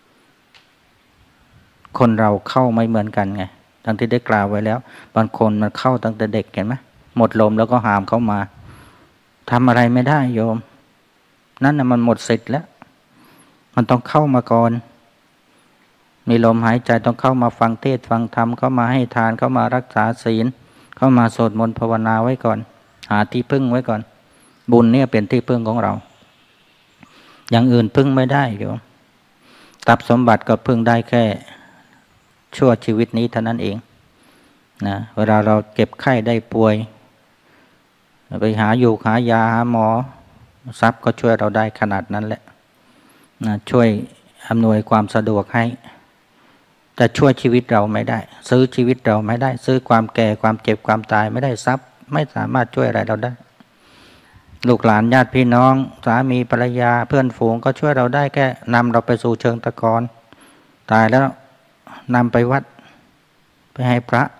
Speaker 1: คนเราเข้าไม่เหมือนกันไงดังที่ได้กล่าวไว้แล้วบางคนมันเข้าตั้งแต่เด็กเห็นไหมหมดลมแล้วก็หามเข้ามาทำอะไรไม่ได้โยมนั่นน่ะมันหมดสิทธิ์แล้วมันต้องเข้ามาก่อนมีลมหายใจต้องเข้ามาฟังเทศน์ฟังธรรมเข้ามาให้ทานเข้ามารักษาศีลเข้ามาสวดมนต์ภาวนาไว้ก่อนหาที่พึ่งไว้ก่อนบุญเนี่ยเป็นที่พึ่งของเราอย่างอื่นพึ่งไม่ได้โยมทรัพย์สมบัติก็พึ่งได้แค่ชั่วชีวิตนี้เท่านั้นเองนะเวลาเราเก็บไข้ได้ป่วยไปหาอยู่หายาหาหมอทรัพย์ก็ช่วยเราได้ขนาดนั้นแหละนะช่วยอำนวยความสะดวกให้แต่ช่วยชีวิตเราไม่ได้ซื้อชีวิตเราไม่ได้ซื้อความแก่ความเจ็บความตายไม่ได้ทรัพย์ไม่สามารถช่วยอะไรเราได้ลูกหลานญาติพี่น้องสามีภรรยาเพื่อนฝูงก็ช่วยเราได้แค่นำเราไปสู่เชิงตะกอนตายแล้วนำไปวัดไปให้พระ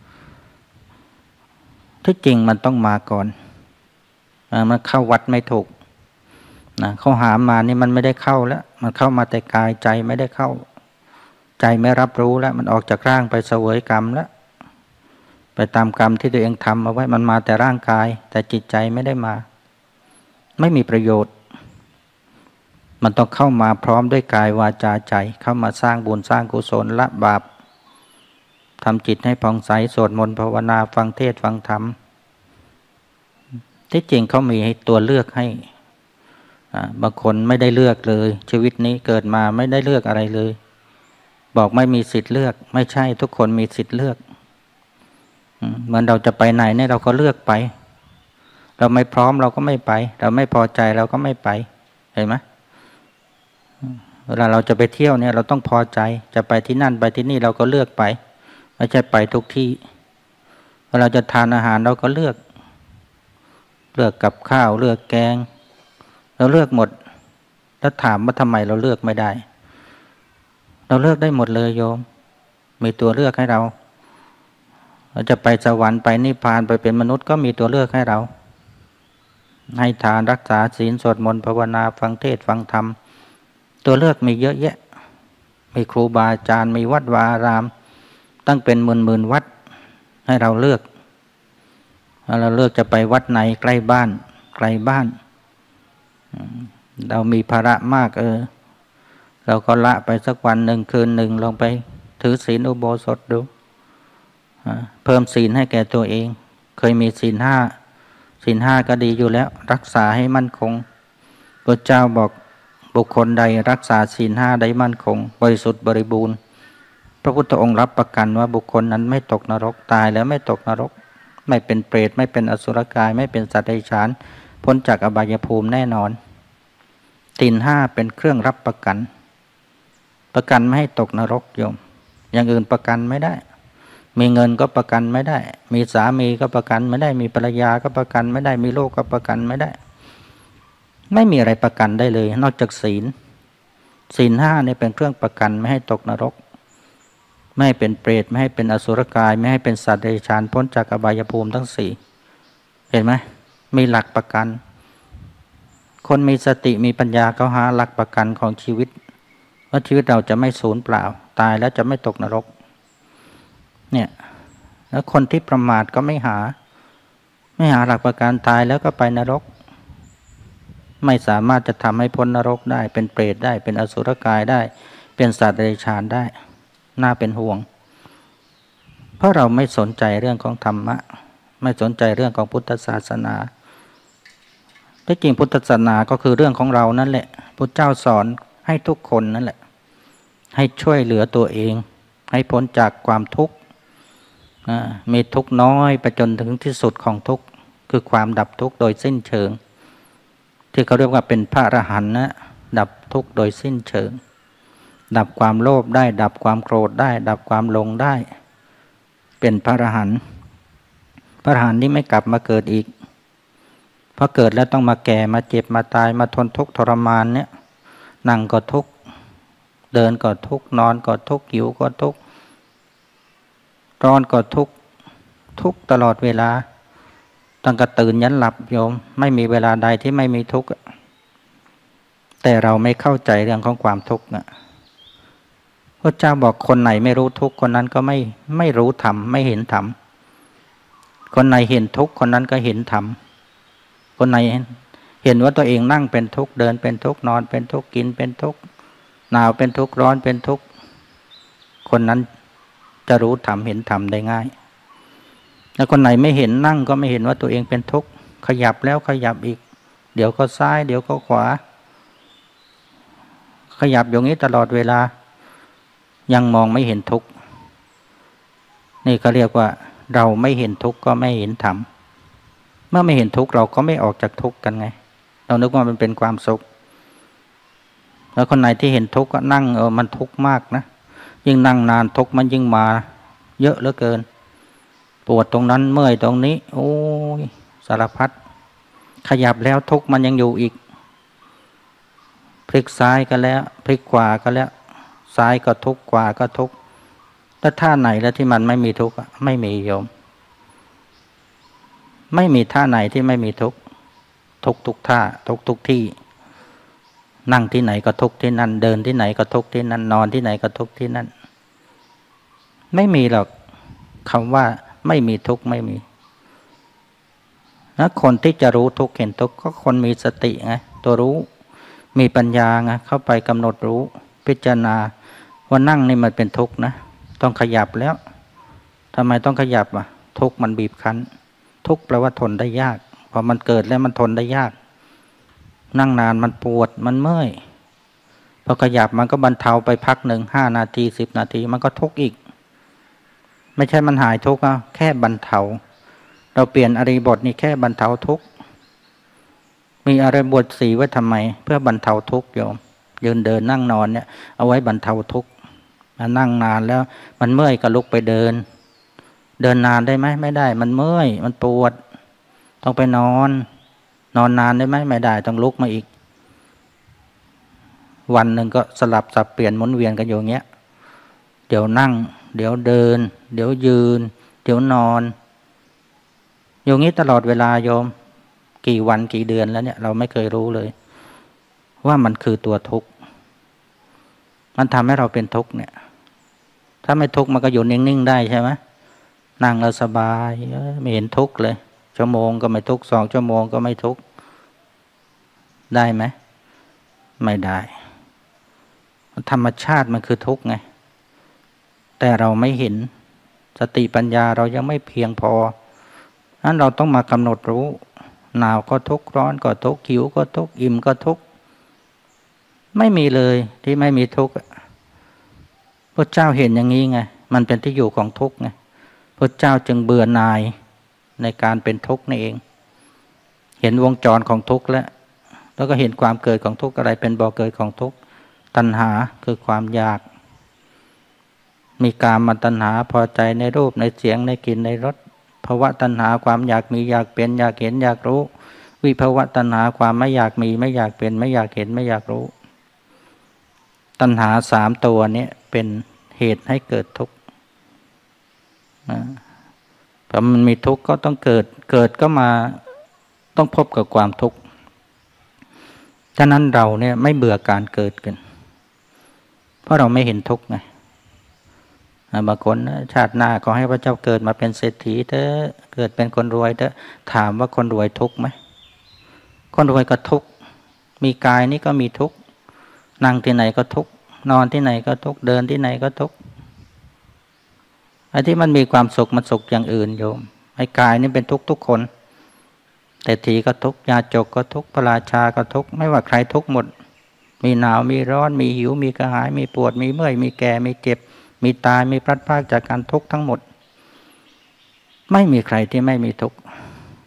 Speaker 1: ที่จริงมันต้องมาก่อนมันเข้าวัดไม่ถูกนะเขาหามานี่มันไม่ได้เข้าแล้วมันเข้ามาแต่กายใจไม่ได้เข้าใจไม่รับรู้แล้วมันออกจากร่างไปเสวยกรรมแล้วไปตามกรรมที่ตัวเองทำเอาไว้มันมาแต่ร่างกายแต่จิตใจไม่ได้มาไม่มีประโยชน์มันต้องเข้ามาพร้อมด้วยกายวาจาใจเข้ามาสร้างบุญสร้างกุศลละบาปทำจิตให้ผ่องใสสวดมนต์ภาวนาฟังเทศน์ฟังธรรมที่จริงเขามีให้ตัวเลือกให้บางคนไม่ได้เลือกเลยชีวิตนี้เกิดมาไม่ได้เลือกอะไรเลยบอกไม่มีสิทธิ์เลือกไม่ใช่ทุกคนมีสิทธิ์เลือกเหมือนเราจะไปไหนเนี่ยเราก็เลือกไปเราไม่พร้อมเราก็ไม่ไปเราไม่พอใจเราก็ไม่ไปเห็นไหมเวลาเราจะไปเที่ยวเนี่ยเราต้องพอใจจะไปที่นั่นไปที่นี่เราก็เลือกไปไม่ใช่ไปทุกที่เวลาจะทานอาหารเราก็เลือกกับข้าวเลือกแกงเราเลือกหมดแล้วถามว่าทำไมเราเลือกไม่ได้เราเลือกได้หมดเลยโยมมีตัวเลือกให้เราจะไปสวรรค์ไปนิพพานไปเป็นมนุษย์ก็มีตัวเลือกให้เราให้ทานรักษาศีลสวดมนต์ภาวนาฟังเทศน์ฟังธรรมตัวเลือกมีเยอะแยะมีครูบาอาจารย์มีวัดวาอารามตั้งเป็นหมื่นวัดให้เราเลือกเราเลือกจะไปวัดไหนใกล้บ้านไกลบ้านเรามีภาระมากเราก็ละไปสักวันหนึ่งคืนหนึ่งลองไปถือศีลอุโบสถดูเพิ่มศีลให้แก่ตัวเองเคยมีศีลห้าก็ดีอยู่แล้วรักษาให้มั่นคงพระเจ้าบอกบุคคลใดรักษาศีลห้าได้มั่นคงบริสุทธิ์บริบูรณ์พระพุทธองค์รับประกันว่าบุคคลนั้นไม่ตกนรกตายแล้วไม่ตกนรกไม่เป็นเปรตไม่เป็นอสุรกายไม่เป็นสัตว์เดรัจฉานพ้นจากอบายภูมิแน่นอนศีลห้าเป็นเครื่องรับประกันไม่ให้ตกนรกโยมอย่างอื่นประกันไม่ได้มีเงินก็ประกันไม่ได้มีสามีก็ประกันไม่ได้มีภรรยาก็ประกันไม่ได้มีลูกก็ประกันไม่ได้ไม่มีอะไรประกันได้เลยนอกจากศีลห้าเนี่ยเป็นเครื่องประกันไม่ให้ตกนรกไม่ให้เป็นเปรตไม่ให้เป็นอสุรกายไม่ให้เป็นสัตว์เดรัจฉานพ้นจากอบายภูมิทั้งสี่เห็นไหมมีหลักประกันคนมีสติมีปัญญาเขาหาหลักประกันของชีวิตว่าชีวิตเราจะไม่สูญเปล่าตายแล้วจะไม่ตกนรกเนี่ยแล้วคนที่ประมาทก็ไม่หาหลักประกันตายแล้วก็ไปนรกไม่สามารถจะทำให้พ้นนรกได้เป็นเปรตได้เป็นอสุรกายได้เป็นสัตว์เดรัจฉานได้น่าเป็นห่วงเพราะเราไม่สนใจเรื่องของธรรมะไม่สนใจเรื่องของพุทธศาสนาที่จริงพุทธศาสนาก็คือเรื่องของเรานั่นแหละพุทธเจ้าสอนให้ทุกคนนั่นแหละให้ช่วยเหลือตัวเองให้พ้นจากความทุกข์มีทุกข์น้อยไปจนถึงที่สุดของทุกข์คือความดับทุกข์โดยสิ้นเชิงที่เขาเรียกว่าเป็นพระอรหันต์นะดับทุกข์โดยสิ้นเชิงดับความโลภได้ดับความโกรธได้ดับความหลงได้เป็นพระอรหันต์พระอรหันต์นี้ไม่กลับมาเกิดอีกเพราะเกิดแล้วต้องมาแก่มาเจ็บมาตายมาทนทุกข์ทรมานเนี่ยนั่งก็ทุกข์เดินก็ทุกข์นอนก็ทุกข์หิวก็ทุกข์ร้อนก็ทุกข์ทุกข์ตลอดเวลาตั้งแต่ตื่นยันหลับโยมไม่มีเวลาใดที่ไม่มีทุกข์แต่เราไม่เข้าใจเรื่องของความทุกข์นะพระเจ้าบอกคนไหนไม่รู้ทุกข์คนนั้นก็ไม่รู้ธรรมไม่เห็นธรรมคนไหนเห็นทุกข์คนนั้นก็เห็นธรรมคนไหนเห็นว่าตัวเองนั่งเป็นทุกข์เดินเป็นทุกข์นอนเป็นทุกข์กินเป็นทุกข์หนาวเป็นทุกข์ร้อนเป็นทุกข์คนนั้นจะรู้ธรรมเห็นธรรมได้ง่ายแล้วคนไหนไม่เห็นนั่งก็ไม่เห็นว่าตัวเองเป็นทุกข์ขยับแล้วขยับอีกเดี๋ยวก็ซ้ายเดี๋ยวก็ขวาขยับอย่างนี้ตลอดเวลายังมองไม่เห็นทุกข์นี่เขาเรียกว่าเราไม่เห็นทุกข์ก็ไม่เห็นธรรมเมื่อไม่เห็นทุกข์เราก็ไม่ออกจากทุกข์กันไงเรานึกว่ามันเป็นความสุขแล้วคนไหนที่เห็นทุกข์ก็นั่งมันทุกข์มากนะยิ่งนั่งนานทุกข์มันยิ่งมาเยอะเหลือเกินปวดตรงนั้นเมื่อยตรงนี้โอ้ยสารพัดขยับแล้วทุกข์มันยังอยู่อีกพลิกซ้ายก็แล้วพลิกขวาก็แล้วซ้ายก็ทุกข์ขวาก็ทุกข์แล้วท่าไหนแล้วที่มันไม่มีทุกข์ไม่มีโยมไม่มีท่าไหนที่ไม่มีทุกข์ทุกท่าทุกที่นั่งที่ไหนก็ทุกข์ที่นั่นเดินที่ไหนก็ทุกข์ที่นั่นนอนที่ไหนก็ทุกข์ที่นั่นไม่มีหรอกคำว่าไม่มีทุกข์ไม่มีแล้วคนที่จะรู้ทุกข์เห็นทุกข์ก็คนมีสติไงตัวรู้มีปัญญาไงเข้าไปกำหนดรู้พิจารณาว่านั่งนี่มันเป็นทุกข์นะต้องขยับแล้วทำไมต้องขยับทุกข์มันบีบคั้นทุกข์แปลว่าทนได้ยากพอมันเกิดแล้วมันทนได้ยากนั่งนานมันปวดมันเมื่อยพอขยับมันก็บรรเทาไปพักหนึ่ง5 นาที10 นาทีมันก็ทุกข์อีกไม่ใช่มันหายทุกข์แค่บรรเทาเราเปลี่ยนอริบทนี่แค่บรรเทาทุกข์มีอริบท4ไว้ทำไมเพื่อบรรเทาทุกข์โยมยืนเดินนั่งนอนเนี่ยเอาไว้บรรเทาทุกข์นั่งนานแล้วมันเมื่อยก็ลุกไปเดินนานได้ไหมไม่ได้มันเมื่อยมันปวดต้องไปนอนนานได้ไหมไม่ได้ต้องลุกมาอีกวันหนึ่งก็สลับสับเปลี่ยนหมุนเวียนกันอยู่อย่างเงี้ยเดี๋ยวนั่งเดี๋ยวเดินเดี๋ยวยืนเดี๋ยวนอนอย่างนี้ตลอดเวลาโยมกี่วันกี่เดือนแล้วเนี่ยเราไม่เคยรู้เลยว่ามันคือตัวทุกข์มันทำให้เราเป็นทุกข์เนี่ยถ้าไม่ทุกข์มันก็อยู่นิ่งๆได้ใช่ไหมนั่งแล้วสบายไม่เห็นทุกข์เลยชั่วโมงก็ไม่ทุกข์2 ชั่วโมงก็ไม่ทุกข์ได้ไหมไม่ได้ธรรมชาติมันคือทุกข์ไงแต่เราไม่เห็นสติปัญญาเรายังไม่เพียงพอนั้นเราต้องมากำหนดรู้หนาวก็ทุกข์ร้อนก็ทุกข์หิวก็ทุกข์อิ่มก็ทุกข์ไม่มีเลยที่ไม่มีทุกข์พระเจ้าเห็นอย่างนี้ไงมันเป็นที่อยู่ของทุกข์ไงพระเจ้าจึงเบื่อหน่ายในการเป็นทุกข์นี่เองเห็นวงจรของทุกข์แล้วก็เห็นความเกิดของทุกข์อะไรเป็นบ่อเกิดของทุกข์ตัณหาคือความอยากมีกามตัณหาพอใจในรูปในเสียงในกลิ่นในรสภวตัณหาความอยากมีอยากเป็นอยากเห็นอยากรู้วิภวตัณหาความไม่อยากมีไม่อยากเป็นไม่อยากเห็นไม่อยากรู้ตัณหา3 ตัวนี้เป็นเหตุให้เกิดทุกข์พอมันมีทุกข์ก็ต้องเกิดก็มาต้องพบกับความทุกข์ฉะนั้นเราเนี่ยไม่เบื่อการเกิดกันเพราะเราไม่เห็นทุกข์ไงบางคนชาติหน้าขอให้พระเจ้าเกิดมาเป็นเศรษฐีเถอะเกิดเป็นคนรวยเถอะถามว่าคนรวยทุกข์ไหมคนรวยก็ทุกข์มีกายนี้ก็มีทุกข์นั่งที่ไหนก็ทุกข์นอนที่ไหนก็ทุกข์เดินที่ไหนก็ทุกข์ไอ้ที่มันมีความสุขมันสุขอย่างอื่นโยมไอ้กายนี่เป็นทุกข์ทุกคนเศรษฐีก็ทุกข์ยาจกก็ทุกข์พระราชาก็ทุกข์ไม่ว่าใครทุกข์หมดมีหนาวมีร้อนมีหิวมีกระหายมีปวดมีเมื่อยมีแก่มีเจ็บมีตายมีพลัดพรากจากการทุกข์ทั้งหมดไม่มีใครที่ไม่มีทุกข์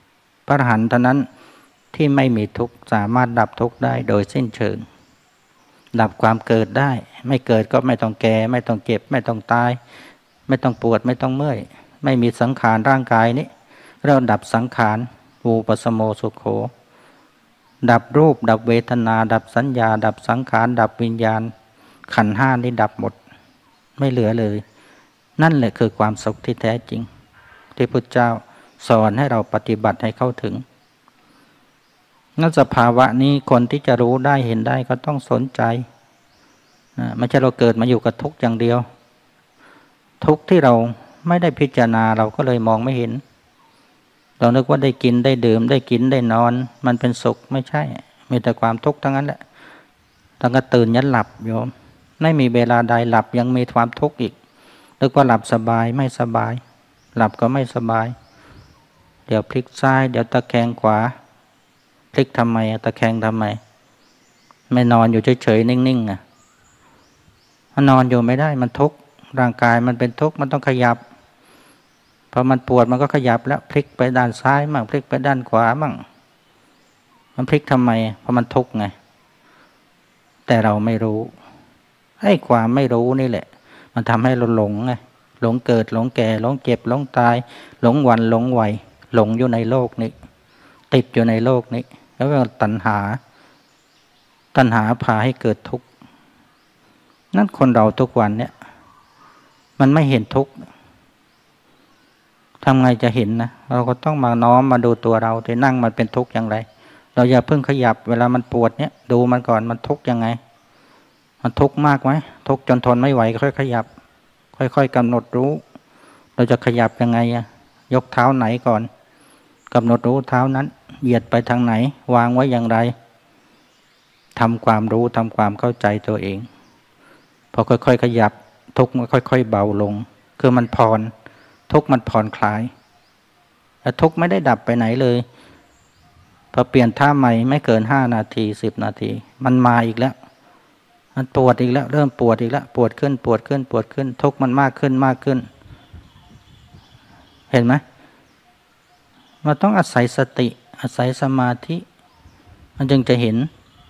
Speaker 1: พระอรหันต์เท่านั้นที่ไม่มีทุกข์สามารถดับทุกข์ได้โดยสิ้นเชิงดับความเกิดได้ไม่เกิดก็ไม่ต้องแก่ไม่ต้องเจ็บไม่ต้องตายไม่ต้องปวดไม่ต้องเมื่อยไม่มีสังขารร่างกายนี้เราดับสังขารอูปสโมสุโขดับรูปดับเวทนาดับสัญญาดับสังขารดับวิญญาณขันธ์ห้านี้ดับหมดไม่เหลือเลยนั่นแหละคือความสุขที่แท้จริงที่พุทธเจ้าสอนให้เราปฏิบัติให้เข้าถึงนั่นสภาวะนี้คนที่จะรู้ได้เห็นได้ก็ต้องสนใจไม่ใช่เราเกิดมาอยู่กับทุกข์อย่างเดียวทุกข์ที่เราไม่ได้พิจารณาเราก็เลยมองไม่เห็นเรานึกว่าได้กินได้ดื่มได้กินได้นอนมันเป็นสุขไม่ใช่มีแต่ความทุกข์ทั้งนั้นแหละตั้งแต่ตื่นยันหลับโยมไม่มีเวลาใดหลับยังมีความทุกข์อีกนึกว่าหลับสบายไม่สบายหลับก็ไม่สบายเดี๋ยวพลิกซ้ายเดี๋ยวตะแคงขวาพลิกทำไมตะแคงทำไมไม่นอนอยู่เฉยๆนิ่งๆมันนอนอยู่ไม่ได้มันทุกข์ร่างกายมันเป็นทุกข์มันต้องขยับพอมันปวดมันก็ขยับแล้วพลิกไปด้านซ้ายมั่งพลิกไปด้านขวามั่งมันพลิกทำไมเพราะมันทุกข์ไงแต่เราไม่รู้ให้ความไม่รู้นี่แหละมันทำให้เราหลงไงหลงเกิดหลงแก่หลงเจ็บหลงตายหลงวันหลงวัยหลงอยู่ในโลกนี้ติดอยู่ในโลกนี้แล้วก็ตัณหาพาให้เกิดทุกข์นั่นคนเราทุกวันเนี่ยมันไม่เห็นทุกข์ทำไงจะเห็นนะเราก็ต้องมาน้อมมาดูตัวเราที่นั่งมันเป็นทุกข์อย่างไรเราอย่าเพิ่งขยับเวลามันปวดเนี่ยดูมันก่อนมันทุกข์ยังไงมันทุกข์มากไหมทุกข์จนทนไม่ไหวค่อยขยับค่อยๆกำหนดรู้เราจะขยับยังไงยกเท้าไหนก่อนกำหนดรู้เท้านั้นเหยียดไปทางไหนวางไว้อย่างไรทำความรู้ทำความเข้าใจตัวเองพอค่อยๆขยับทุกข์มันค่อยๆเบาลงคือมันผ่อนทุกข์มันผ่อนคลายแต่ทุกข์ไม่ได้ดับไปไหนเลยพอเปลี่ยนท่าใหม่ไม่เกิน5 นาที10 นาทีมันมาอีกแล้วมันปวดอีกแล้วเริ่มปวดอีกแล้วปวดขึ้นปวดขึ้นปวดขึ้นทุกข์มันมากขึ้นมากขึ้นเห็นไหมมันต้องอาศัยสติอาศัยสมาธิมันจึงจะเห็น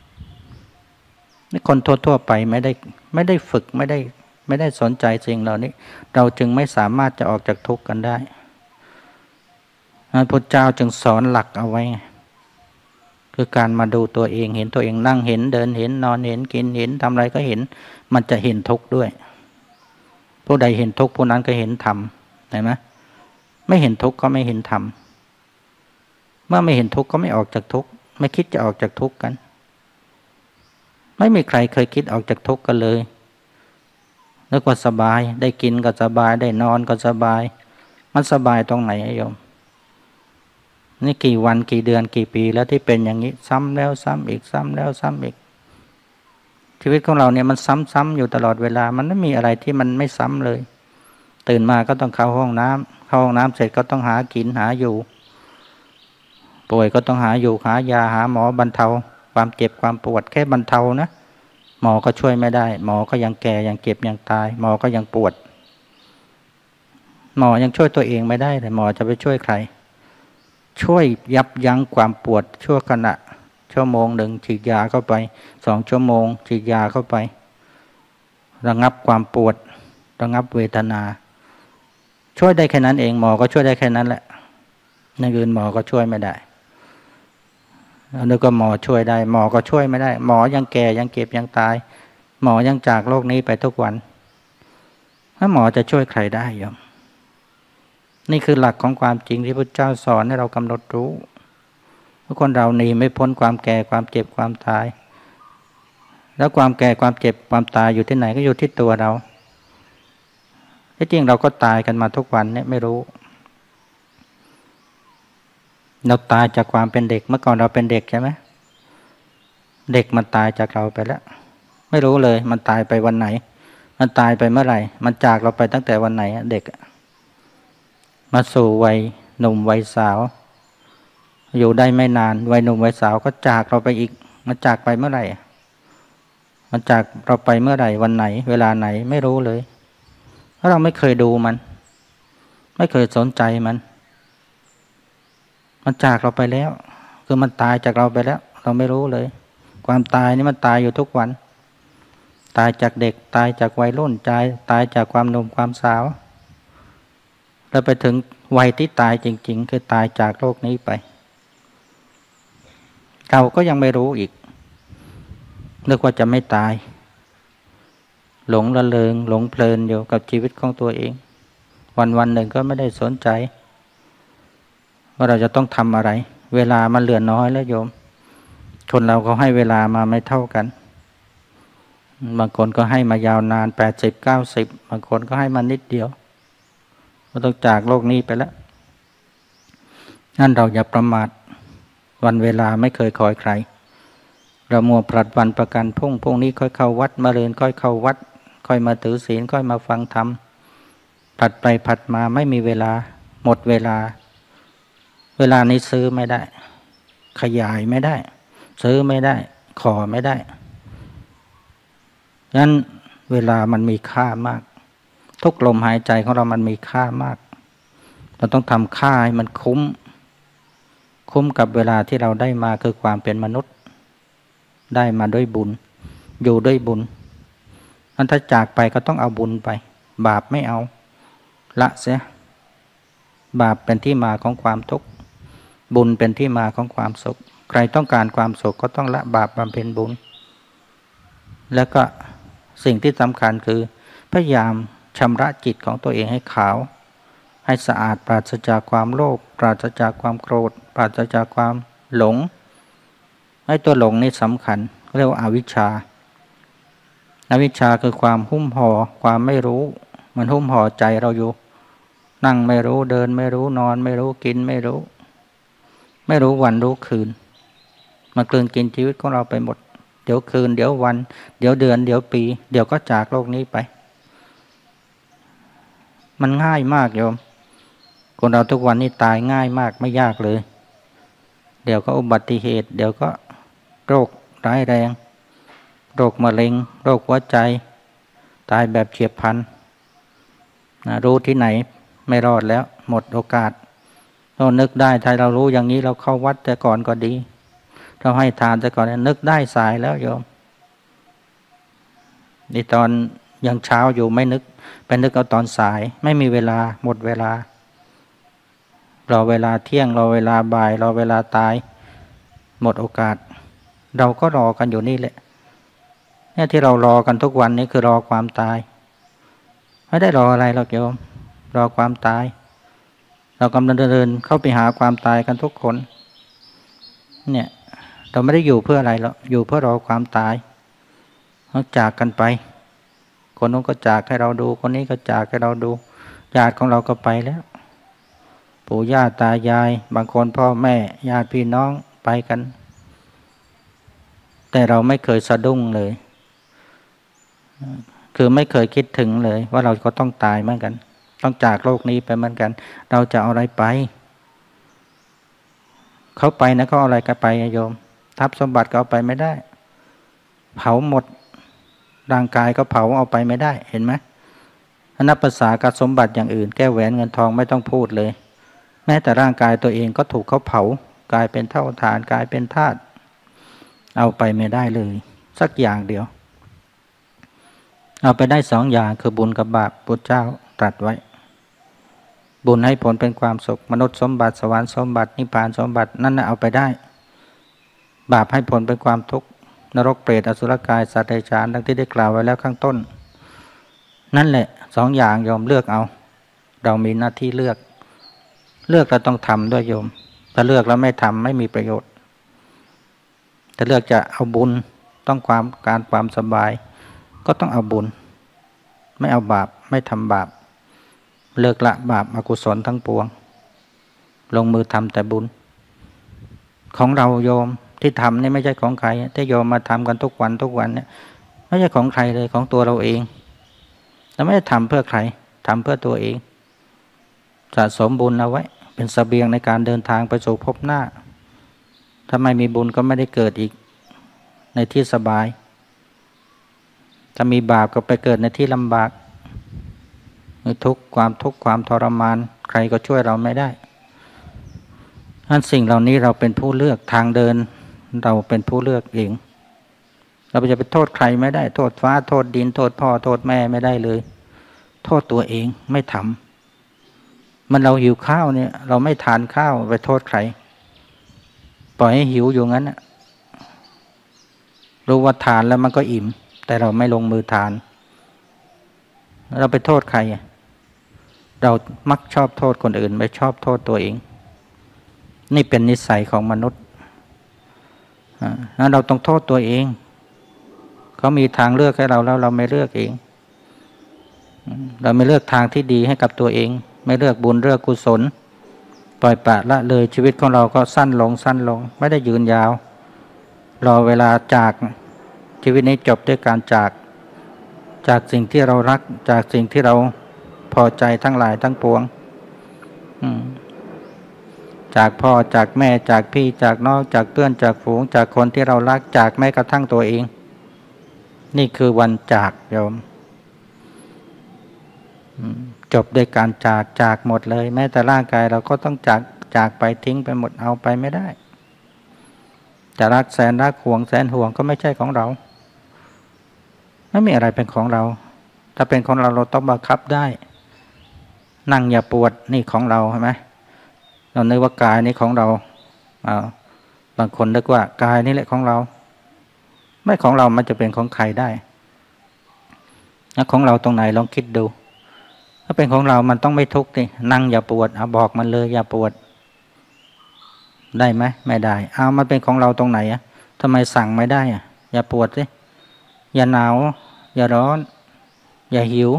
Speaker 1: คนทั่วๆไปไม่ได้ฝึกไม่ได้สนใจสิ่งเหล่านี้เราจึงไม่สามารถจะออกจากทุกข์กันได้พระพุทธเจ้าจึงสอนหลักเอาไว้คือการมาดูตัวเองเห็นตัวเองนั่งเห็นเดินเห็นนอนเห็นกินเห็นทำอะไรก็เห็นมันจะเห็นทุกข์ด้วยผู้ใดเห็นทุกข์ผู้นั้นก็เห็นธรรมเห็นไหมไม่เห็นทุกข์ก็ไม่เห็นธรรมเมื่อไม่เห็นทุกข์ก็ไม่ออกจากทุกข์ไม่คิดจะออกจากทุกข์กันไม่มีใครเคยคิดออกจากทุกข์กันเลยนึกว่าสบายได้กินก็สบายได้นอนก็สบายมันสบายตรงไหนโยมนี่กี่วันกี่เดือนกี่ปีแล้วที่เป็นอย่างนี้ซ้ำแล้วซ้ำอีกซ้ำแล้วซ้ำอีกชีวิตของเราเนี่ยมันซ้ำๆอยู่ตลอดเวลามันไม่มีอะไรที่มันไม่ซ้ำเลยตื่นมาก็ต้องเข้าห้องน้ำเสร็จก็ต้องหากินหาอยู่ป่วยก็ต้องหาอยู่หายาหาหมอบรรเทาความเจ็บความปวดแค่บรรเทานะหมอก็ช่วยไม่ได้หมอก็ยังแก่ยังเจ็บยังตายหมอก็ยังปวดหมอยังช่วยตัวเองไม่ได้เลยหมอจะไปช่วยใครช่วยยับยั้งความปวดชั่วขณะชั่วโมงหนึ่งฉีดยาเข้าไป2 ชั่วโมงฉีดยาเข้าไประงับความปวดระงับเวทนาช่วยได้แค่นั้นเองหมอก็ช่วยได้แค่นั้นแหละอย่างอื่นหมอก็ช่วยไม่ได้แล้วก็หมอช่วยได้หมอก็ช่วยไม่ได้หมอยังแก่ยังเจ็บยังตายหมอยังจากโลกนี้ไปทุกวันถ้าหมอจะช่วยใครได้โยมนี่คือหลักของความจริงที่พระเจ้าสอนให้เรากำหนดรู้ทุกคนเราหนีไม่พ้นความแก่ความเจ็บความตายแล้วความแก่ความเจ็บความตายอยู่ที่ไหนก็อยู่ที่ตัวเราที่จริงเราก็ตายกันมาทุกวันเนี่ยไม่รู้เราตายจากความเป็นเด็กเมื่อก่อนเราเป็นเด็กใช่ไหมเด็กมันตายจากเราไปแล้วไม่รู้เลยมันตายไปวันไหนมันตายไปเมื่อไหร่มันจากเราไปตั้งแต่วันไหนเด็กมาสู่วัยหนุ่มวัยสาวอยู่ได้ไม่นานวัยหนุ่มวัยสาวก็จากเราไปอีกมันจากไปเมื่อไหร่มันจากเราไปเมื่อไหร่วันไหนเวลาไหนไม่รู้เลยเพราะเราไม่เคยดูมันไม่เคยสนใจมันมันจากเราไปแล้วคือมันตายจากเราไปแล้วเราไม่รู้เลยความตายนี่มันตายอยู่ทุกวันตายจากเด็กตายจากวัยรุ่นตายจากความหนุ่มความสาวแล้วไปถึงวัยที่ตายจริงๆคือตายจากโลกนี้ไปเราก็ยังไม่รู้อีกนึกว่าจะไม่ตายหลงระเริงหลงเพลินอยู่กับชีวิตของตัวเองวันหนึ่งก็ไม่ได้สนใจว่าเราจะต้องทำอะไรเวลามันเหลือน้อยแล้วโยมคนเราเขาให้เวลามาไม่เท่ากันบางคนก็ให้มายาวนาน80-90บางคนก็ให้มานิดเดียวก็ต้องจากโลกนี้ไปแล้วนั่นเราอย่าประมาทวันเวลาไม่เคยคอยใครเรามัวผลัดวันประกันพรุ่งนี้ค่อยเข้าวัดมะรืนค่อยเข้าวัดค่อยมาถือศีลค่อยมาฟังธรรมผัดไปผัดมาไม่มีเวลาหมดเวลานี้ซื้อไม่ได้ขยายไม่ได้ซื้อไม่ได้ขอไม่ได้ฉะนั้นเวลามันมีค่ามากทุกลมหายใจของเรามันมีค่ามากเราต้องทำค่าให้มันคุ้มกับเวลาที่เราได้มาคือความเป็นมนุษย์ได้มาด้วยบุญอยู่ด้วยบุญอันถ้าจากไปก็ต้องเอาบุญไปบาปไม่เอาละเสียบาปเป็นที่มาของความทุกข์บุญเป็นที่มาของความสุขใครต้องการความสุขก็ต้องละบาปบำเพ็ญบุญแล้วก็สิ่งที่สำคัญคือพยายามชำระจิตของตัวเองให้ขาวให้สะอาดปราศจากความโลภปราศจากความโกรธปราศจากความหลงให้ตัวหลงนี่สำคัญเรียกว่าอวิชชาคือความหุ้มห่อความไม่รู้มันหุ้มห่อใจเราอยู่นั่งไม่รู้เดินไม่รู้นอนไม่รู้กินไม่รู้วันรู้คืนมันกลืนกินชีวิตของเราไปหมดเดี๋ยวคืนเดี๋ยววันเดี๋ยวเดือนเดี๋ยวปีเดี๋ยวก็จากโลกนี้ไปมันง่ายมากโยมคนเราทุกวันนี้ตายง่ายมากไม่ยากเลยเดี๋ยวก็อุบัติเหตุเดี๋ยวก็โรคร้ายแรงโรคมะเร็งโรคหัวใจตายแบบเฉียบพลันรู้ที่ไหนไม่รอดแล้วหมดโอกาสเรานึกได้ถ้าเรารู้อย่างนี้เราเข้าวัดแต่ก่อนก็ดีเราให้ทานแต่ก่อนนึกได้สายแล้วโยมนี่ตอนยังเช้าอยู่ไม่นึกไปนึกเอาตอนสายไม่มีเวลาหมดเวลารอเวลาเที่ยงรอเวลาบ่ายรอเวลาตายหมดโอกาสเราก็รอกันอยู่นี่แหละเนี่ยที่เรารอกันทุกวันนี้คือรอความตายไม่ได้รออะไรหรอกโยมรอความตายเรากำลังเดินเข้าไปหาความตายกันทุกคนเนี่ยเราไม่ได้อยู่เพื่ออะไรหรอกอยู่เพื่อรอความตายเราจากกันไปคนนู้นก็จากให้เราดูคนนี้ก็จากให้เราดูญาติของเราก็ไปแล้วปู่ย่าตายายบางคนพ่อแม่ญาติพี่น้องไปกันแต่เราไม่เคยสะดุ้งเลยคือไม่เคยคิดถึงเลยว่าเราก็ต้องตายเหมือนกันต้องจากโลกนี้ไปเหมือนกันเราจะเอาอะไรไปเขาไปนะเขาเอาอะไรกันไปโยมทรัพย์สมบัติก็เอาไปไม่ได้เผาหมดร่างกายก็เผาเอาไปไม่ได้เห็นไหมนับภาษากับสมบัติอย่างอื่นแก้วแหวนเงินทองไม่ต้องพูดเลยแม้แต่ร่างกายตัวเองก็ถูกเขาเผากลายเป็นเท่าฐานกลายเป็นธาตุเอาไปไม่ได้เลยสักอย่างเดียวเอาไปได้2 อย่างคือบุญกับบาปพุทธเจ้าตรัสไว้บุญให้ผลเป็นความสุขมนุษย์สมบัติสวรรค์สมบัตินิพพานสมบัตินั่นเอาไปได้บาปให้ผลเป็นความทุกข์นรกเปรตอสุรกายสัตว์เดรัจฉานดังที่ได้กล่าวไว้แล้วข้างต้นนั่นแหละ2 อย่างโยมเลือกเอาเรามีหน้าที่เลือกเราต้องทำด้วยโยมถ้าเลือกแล้วไม่ทำไม่มีประโยชน์ถ้าเลือกจะเอาบุญต้องความสบายก็ต้องเอาบุญไม่เอาบาปไม่ทำบาปเลิกละบาปอกุศลทั้งปวงลงมือทำแต่บุญของเราโยมที่ทำนี่ไม่ใช่ของใครที่โยมมาทำกันทุกวันเนี่ยไม่ใช่ของใครเลยของตัวเราเองเราไม่ได้ทำเพื่อใครทำเพื่อตัวเองสะสมบุญเอาไว้เป็นเสบียงในการเดินทางไปสู่ภพหน้าถ้าไม่มีบุญก็ไม่ได้เกิดอีกในที่สบายถ้ามีบาปก็ไปเกิดในที่ลำบากทุกข์ความทรมานใครก็ช่วยเราไม่ได้อันสิ่งเหล่านี้เราเป็นผู้เลือกทางเดินเราเป็นผู้เลือกเองเราจะไปโทษใครไม่ได้โทษฟ้าโทษดินโทษพ่อโทษแม่ไม่ได้เลยโทษตัวเองไม่ทำมันเราหิวข้าวเนี่ยเราไม่ทานข้าวไปโทษใครปล่อยให้หิวอยู่งั้นรู้ว่าทานแล้วมันก็อิ่มแต่เราไม่ลงมือทานเราไปโทษใครเรามักชอบโทษคนอื่นไม่ชอบโทษตัวเองนี่เป็นนิสัยของมนุษย์นั้นเราต้องโทษตัวเองเขามีทางเลือกให้เราแล้วเราไม่เลือกเองเราไม่เลือกทางที่ดีให้กับตัวเองไม่เลือกบุญเลือกกุศลปล่อยปละละเลยชีวิตของเราก็สั้นลงไม่ได้ยืนยาวรอเวลาจากชีวิตนี้จบด้วยการจากสิ่งที่เรารักจากสิ่งที่เราพอใจทั้งหลายทั้งปวงจากพ่อจากแม่จากพี่จากน้องจากเพื่อนจากฝูงจากคนที่เรารักจากแม้กระทั่งตัวเองนี่คือวันจากโยมจบด้วยการจากหมดเลยแม้แต่ร่างกายเราก็ต้องจากไปทิ้งไปหมดเอาไปไม่ได้จะรักแสนรักห่วงแสนห่วงก็ไม่ใช่ของเราไม่มีอะไรเป็นของเราถ้าเป็นของเราเราต้องบังคับได้นั่งอย่าปวดนี่ของเราใช่ไหมเรานึกว่ากายนี้ของเราบางคนนึกว่ากายนี่แหละของเราไม่ของเรามันจะเป็นของใครได้ของเราตรงไหนลองคิดดูถ้าเป็นของเรามันต้องไม่ทุกข์ดินั่งอย่าปวดเอาบอกมันเลยอย่าปวดได้ไหมไม่ได้เอามันเป็นของเราตรงไหนทำไมสั่งไม่ได้อย่าปวดสิอย่าหนาวอย่าร้อนอย่าหิว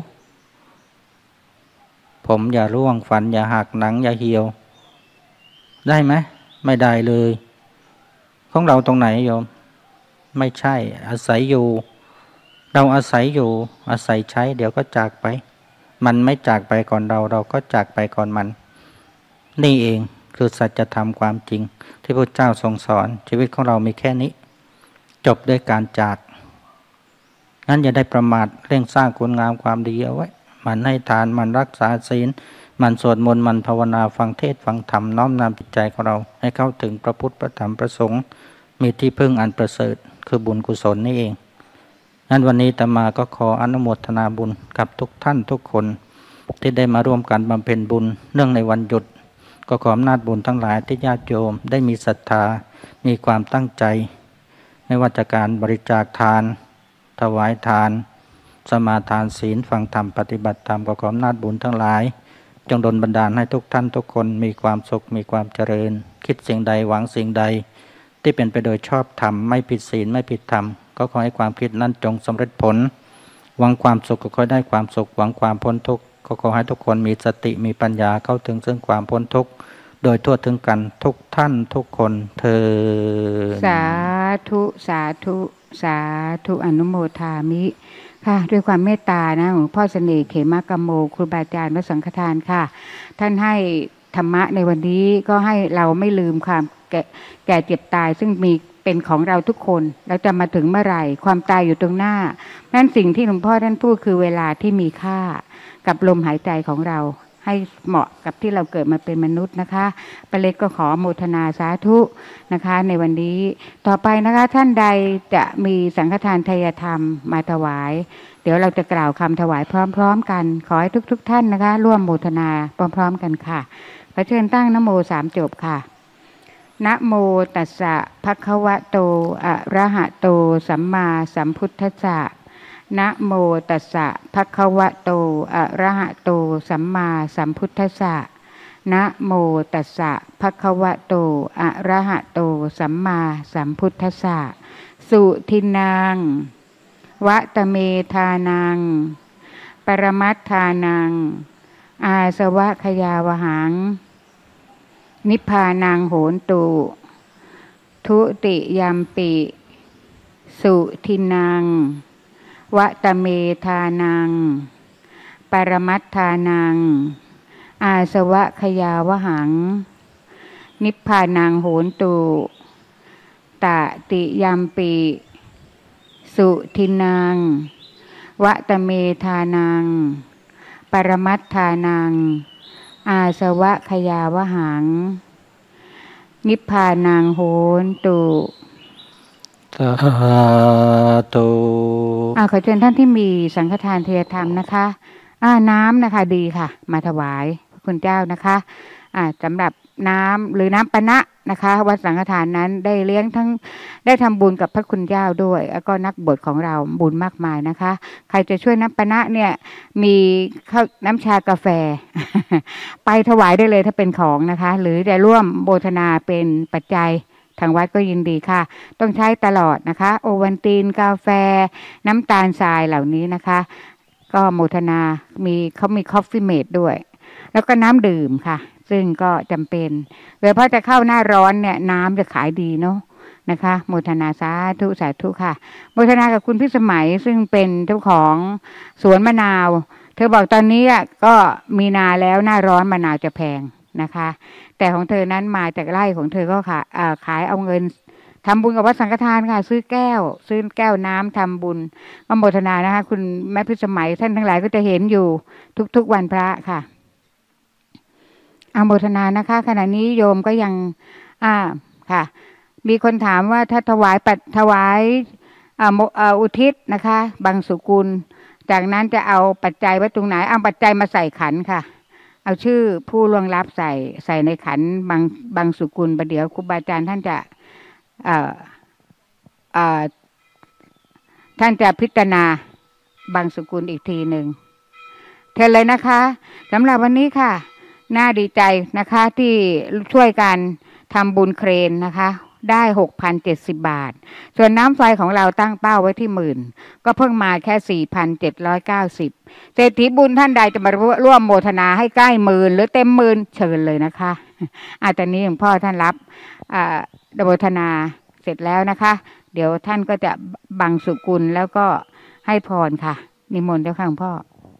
Speaker 1: ผมอย่าร่วงฟันอย่าหักหนังอย่าเหี่ยวได้ไหมไม่ได้เลยของเราตรงไหนโยมไม่ใช่อาศัยอยู่เราอาศัยอยู่อาศัยใช้เดี๋ยวก็จากไปมันไม่จากไปก่อนเราก็จากไปก่อนมันนี่เองคือสัจธรรมความจริงที่พระเจ้าทรงสอนชีวิตของเรามีแค่นี้จบด้วยการจากงั้นอย่าได้ประมาทเร่งสร้างคุณงามความดีเอาไว้มันให้ทานมันรักษาศีลมันสวดมนต์มันภาวนาฟังเทศน์ฟังธรรมน้อมนำจิตใจของเราให้เข้าถึงพระพุทธพระธรรมพระสงฆ์มีที่พึ่งอันประเสริฐคือบุญกุศลนี่เองงั้นวันนี้อาตมาก็ขออนุโมทนาบุญกับทุกท่านทุกคนที่ได้มาร่วมกันบำเพ็ญบุญเนื่องในวันหยุดก็ขออำนาจบุญทั้งหลายที่ญาติโยมได้มีศรัทธามีความตั้งใจไม่ว่าจะการบริจาคทานถวายทานสมาทานศีลฟังธรรมปฏิบัติธรรมก็ขออำนาจบุญทั้งหลายจงดลบันดาลให้ทุกท่านทุกคนมีความสุขมีความเจริญคิดสิ่งใดหวังสิ่งใดที่เป็นไปโดยชอบธรรมไม่ผิดศีลไม่ผิดธรรมก็ขอให้ความคิดนั้นจงสำเร็จผลหวังความสุขก็ขอได้ความสุขหวังความพ้นทุกข์ก็ขอให้ทุกคนมีสติมีปัญญาเข้าถึงซึ่งความพ้นทุกข์โดยทั่วถึงกันทุกท่านทุกคนเทอญ
Speaker 2: สาธุสาธุสาธุอนุโมทามิค่ะด้วยความเมตตานะหลวงพ่อเสน่ห์เขมกโมครูบาอาจารย์วัดสังฆทานค่ะท่านให้ธรรมะในวันนี้ก็ให้เราไม่ลืมความแก่เจ็บตายซึ่งมีเป็นของเราทุกคนแล้วจะมาถึงเมื่อไหร่ความตายอยู่ตรงหน้านั่นสิ่งที่หลวงพ่อท่านพูดคือเวลาที่มีค่ากับลมหายใจของเราให้เหมาะกับที่เราเกิดมาเป็นมนุษย์นะคะปาเล็กก็ขอโมทนาสาธุนะคะในวันนี้ต่อไปนะคะท่านใดจะมีสังฆทานทายธรรมมาถวายเดี๋ยวเราจะกล่าวคำถวายพร้อมๆกันขอให้ทุกท่านนะคะร่วมโมทนาพร้อมๆกันค่ะขอเชิญตั้งนะโม3จบค่ะนะโมตัสสะภะคะวะโตอะระหะโตสัมมาสัมพุทธัสสะนะโมตัสสะภะคะวะโตอะระหะโตสัมมาสัมพุทธัสสะนะโมตัสสะภะคะวะโตอะระหะโตสัมมาสัมพุทธัสสะสุทินังวะตะเมธานังปรมัตถานังอาสวะขยาวหังนิพพานังโหนตุทุติยัมปิสุทินังวะตะเมธานังปรมัตถานังอาสวะขยาวหังนิพพานังโหนตุตติยัมปิสุทินังวะตะเมธานังปรมัตถานังอาสวะขยาวหังนิพพานังโหนตุ
Speaker 1: สาธุ
Speaker 2: ขอเชิญท่านที่มีสังฆทานเทยธรรมนะคะน้ำนะคะดีค่ะมาถวายพระคุณเจ้านะคะสำหรับน้ำหรือน้ำปะนะนะคะวัดสังฆทานนั้นได้เลี้ยงทั้งได้ทำบุญกับพระคุณเจ้าด้วยแล้วก็นักบวชของเราบุญมากมายนะคะใครจะช่วยน้ำปะนะเนี่ยมีข้าวน้ำชากาแฟ ไปถวายได้เลยถ้าเป็นของนะคะหรือจะร่วมโบทนาเป็นปัจจัยทางวัดก็ยินดีค่ะต้องใช้ตลอดนะคะโอวัลตินกาแฟน้ำตาลทรายเหล่านี้นะคะก็โมทนาเขามีคอฟฟี่เมดด้วยแล้วก็น้ำดื่มค่ะซึ่งก็จำเป็นโดยเฉพาะจะเข้าหน้าร้อนเนี่ยน้ำจะขายดีเนาะนะคะโมทนาสาธุสาธุค่ะโมทนากับคุณพิสมัยซึ่งเป็นเจ้าของสวนมะนาวเธอบอกตอนนี้ก็มีนาแล้วหน้าร้อนมะนาวจะแพงนะคะแต่ของเธอนั้นมาจากไร่ของเธอก็ขายเอาเงินทำบุญกับวัดสังฆทานค่ะซื้อแก้วน้ำทำบุญก็โมทนานะคะคุณแม่พิสมัยท่านทั้งหลายก็จะเห็นอยู่ทุกวันพระค่ะอโมทนานะคะขณะนี้โยมก็ยังค่ะมีคนถามว่าถ้าถวายอุทิศนะคะบางสุกุลจากนั้นจะเอาปัจจัยไว้ตรงไหนเอาปัจจัยมาใส่ขันค่ะเอาชื่อผู้ล่วงลับใส่ในขันบางสุกุลประเดี๋ยวครูบาอาจารย์ท่านจะพิจารณาบางสุกุลอีกทีหนึ่งเชิญเลยนะคะสำหรับวันนี้ค่ะน่าดีใจนะคะที่ช่วยกันทำบุญเครนนะคะได้ 6,070 บาทส่วนน้ำไฟของเราตั้งเป้าไว้ที่10,000ก็เพิ่งมาแค่ 4,790 เศรษฐีบุญท่านใดจะมาร่วมโมทนาให้ใกล้10,000หรือเต็ม10,000เชิญเลยนะคะตอนนี้หลวงพ่อท่านรับโมทนาเสร็จแล้วนะคะเดี๋ยวท่านก็จะบังสุกุลแล้วก็ให้พรค่ะนิมนต์เจ้าค่ะหลวงพ่อ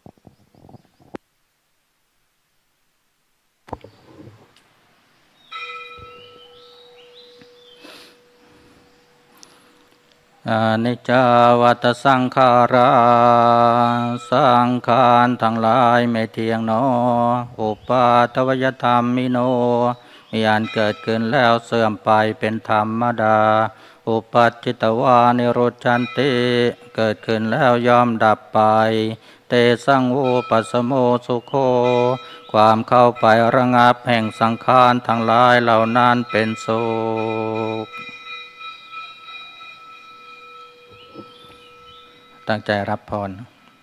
Speaker 1: อนิจจาวัฏสังขาราสังขารทั้งหลายไม่เที่ยงหนออุปาทวยธรรมมิโนมีอันเกิดขึ้นแล้วเสื่อมไปเป็นธรรมดาอุปัจจิตวานิโรชันติเกิดขึ้นแล้วยอมดับไปเตสังโวปัสสโมสุโคความเข้าไประงับแห่งสังขารทั้งหลายเหล่านั้นเป็นสุขตั้งใจรับพร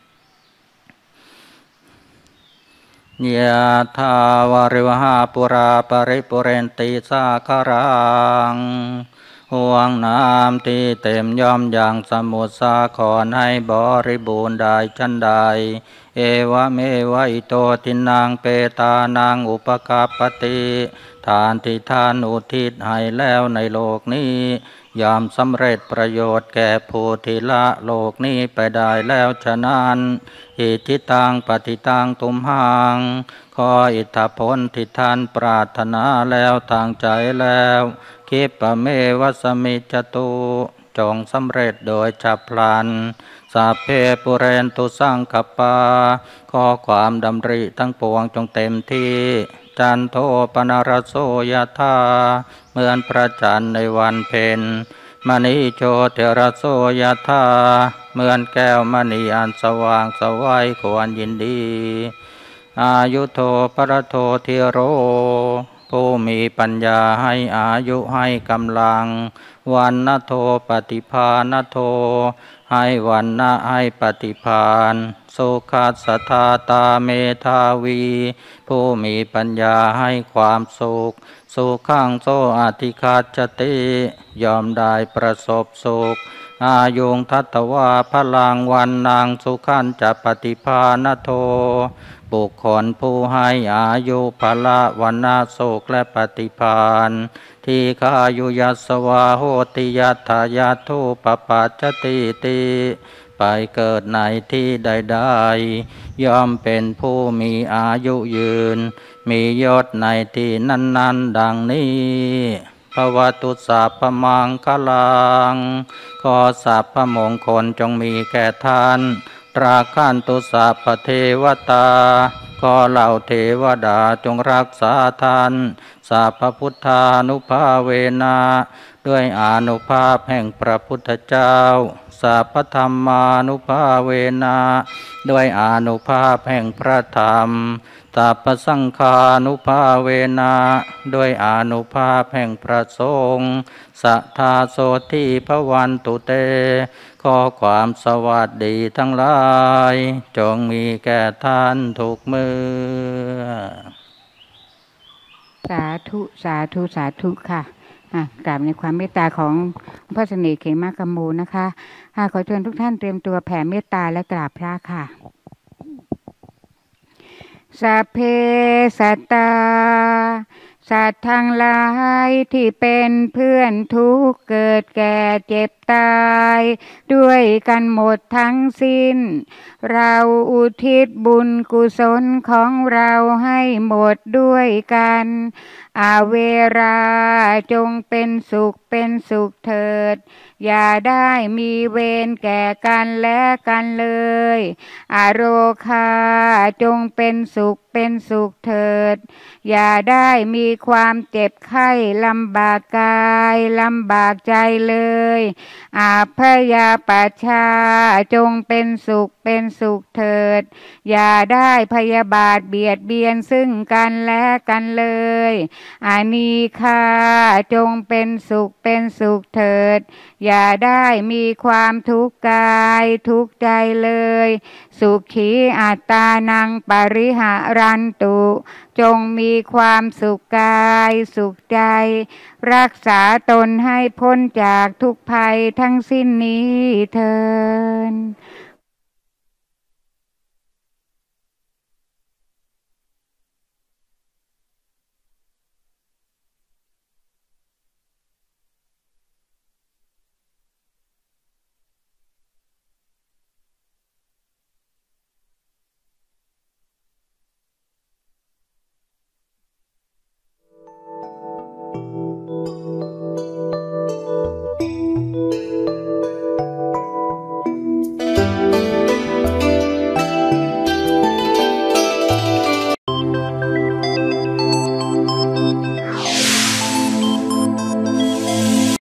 Speaker 1: ยะถาวาริวหาปุราปริปุเรนติสาคารังห่วงน้ำที่เต็มย่อมอย่างสมุทรสาครให้บริบูรณ์ได้ชั้นใดเอวะเมวะอิโตทินังเปตานังอุปกัปปติทานที่ท่านอุทิศให้แล้วในโลกนี้ยอมสำเร็จประโยชน์แก่ผู้ที่ละโลกนี้ไปได้แล้วฉะนั้นอิทิตังปฏิตังตุมหังขออิทธผลที่ท่านปรารถนาแล้วทางใจแล้วคิปะเมวะสมิจตุจงสำเร็จโดยฉับพลันสัพเพปุเรนตุสังคปาขอความดำริทั้งปวงจงเต็มที่จันโทปนรโสยธาเหมือนพระจันทร์ในวันเพ็ญมณีโชติรโสยธาเหมือนแก้วมณีอันสว่างสวัยควรยินดีอายุโทปรโทธิโรผู้มีปัญญาให้อายุให้กำลังวันนโทปฏิภาณโทให้วันนะให้ปฏิภาณสุขัสสทาตาเมธาวีผู้มีปัญญาให้ความสุขสุขังโสอธิคาจติยอมได้ประสบสุขอายุงทัตตวาพลังวันนางสุขันจะปฏิภาณโทบุคคลผู้ให้อายุพละวันนาโศกและปฏิภาณที่ขายุยัสสวาโหติยัตถายาทุปปัจจติติไปเกิดในที่ใดๆย่อมเป็นผู้มีอายุยืนมียศในที่นั้นๆดังนี้ภวตุสัพพมังคลังขอสัพพมงคลจงมีแก่ท่านราคันตุสัพพเทวตาขขอเหล่าเทวดาจงรักษาท่านสัพพพุทธานุภาเวนะด้วยอานุภาพแห่งพระพุทธเจ้าสัพพธรรมานุภาเวนะด้วยอานุภาพแห่งพระธรรมสัพพสังฆานุภาเวนะด้วยอานุภาพแห่งพระสงฆ์สัทธาโสทิภวันตุเตขอความสวัสดีทั้งหลายจงมีแก่ท่านทุกเมื่อ
Speaker 2: สาธุสาธุสาธุค่ะกราบในความเมตตาของพระเสน่ห์เขมากโมนะคะขอเชิญทุกท่านเตรียมตัวแผ่เมตตาและกราบพระค่ะสัพเพสัตตาสัตว์ทั้งหลายที่เป็นเพื่อนทุกข์เกิดแก่เจ็บตายด้วยกันหมดทั้งสิ้นเราอุทิศบุญกุศลของเราให้หมดด้วยกันอาเวราจงเป็นสุขเถิดอย่าได้มีเวรแก่กันและกันเลยอโรคาจงเป็นสุขเถิดอย่าได้มีความเจ็บไข้ลำบากกายลำบากใจเลยอาพยาปัชชาจงเป็นสุขเถิดอย่าได้พยาบาทเบียดเบียนซึ่งกันและกันเลยอานีฆาจงเป็นสุขเถิดอย่าได้มีความทุกข์กายทุกข์ใจเลยสุขีอัตตานังปริหารันตุจงมีความสุขกายสุขใจรักษาตนให้พ้นจากทุกภัยทั้งสิ้นนี้เถิด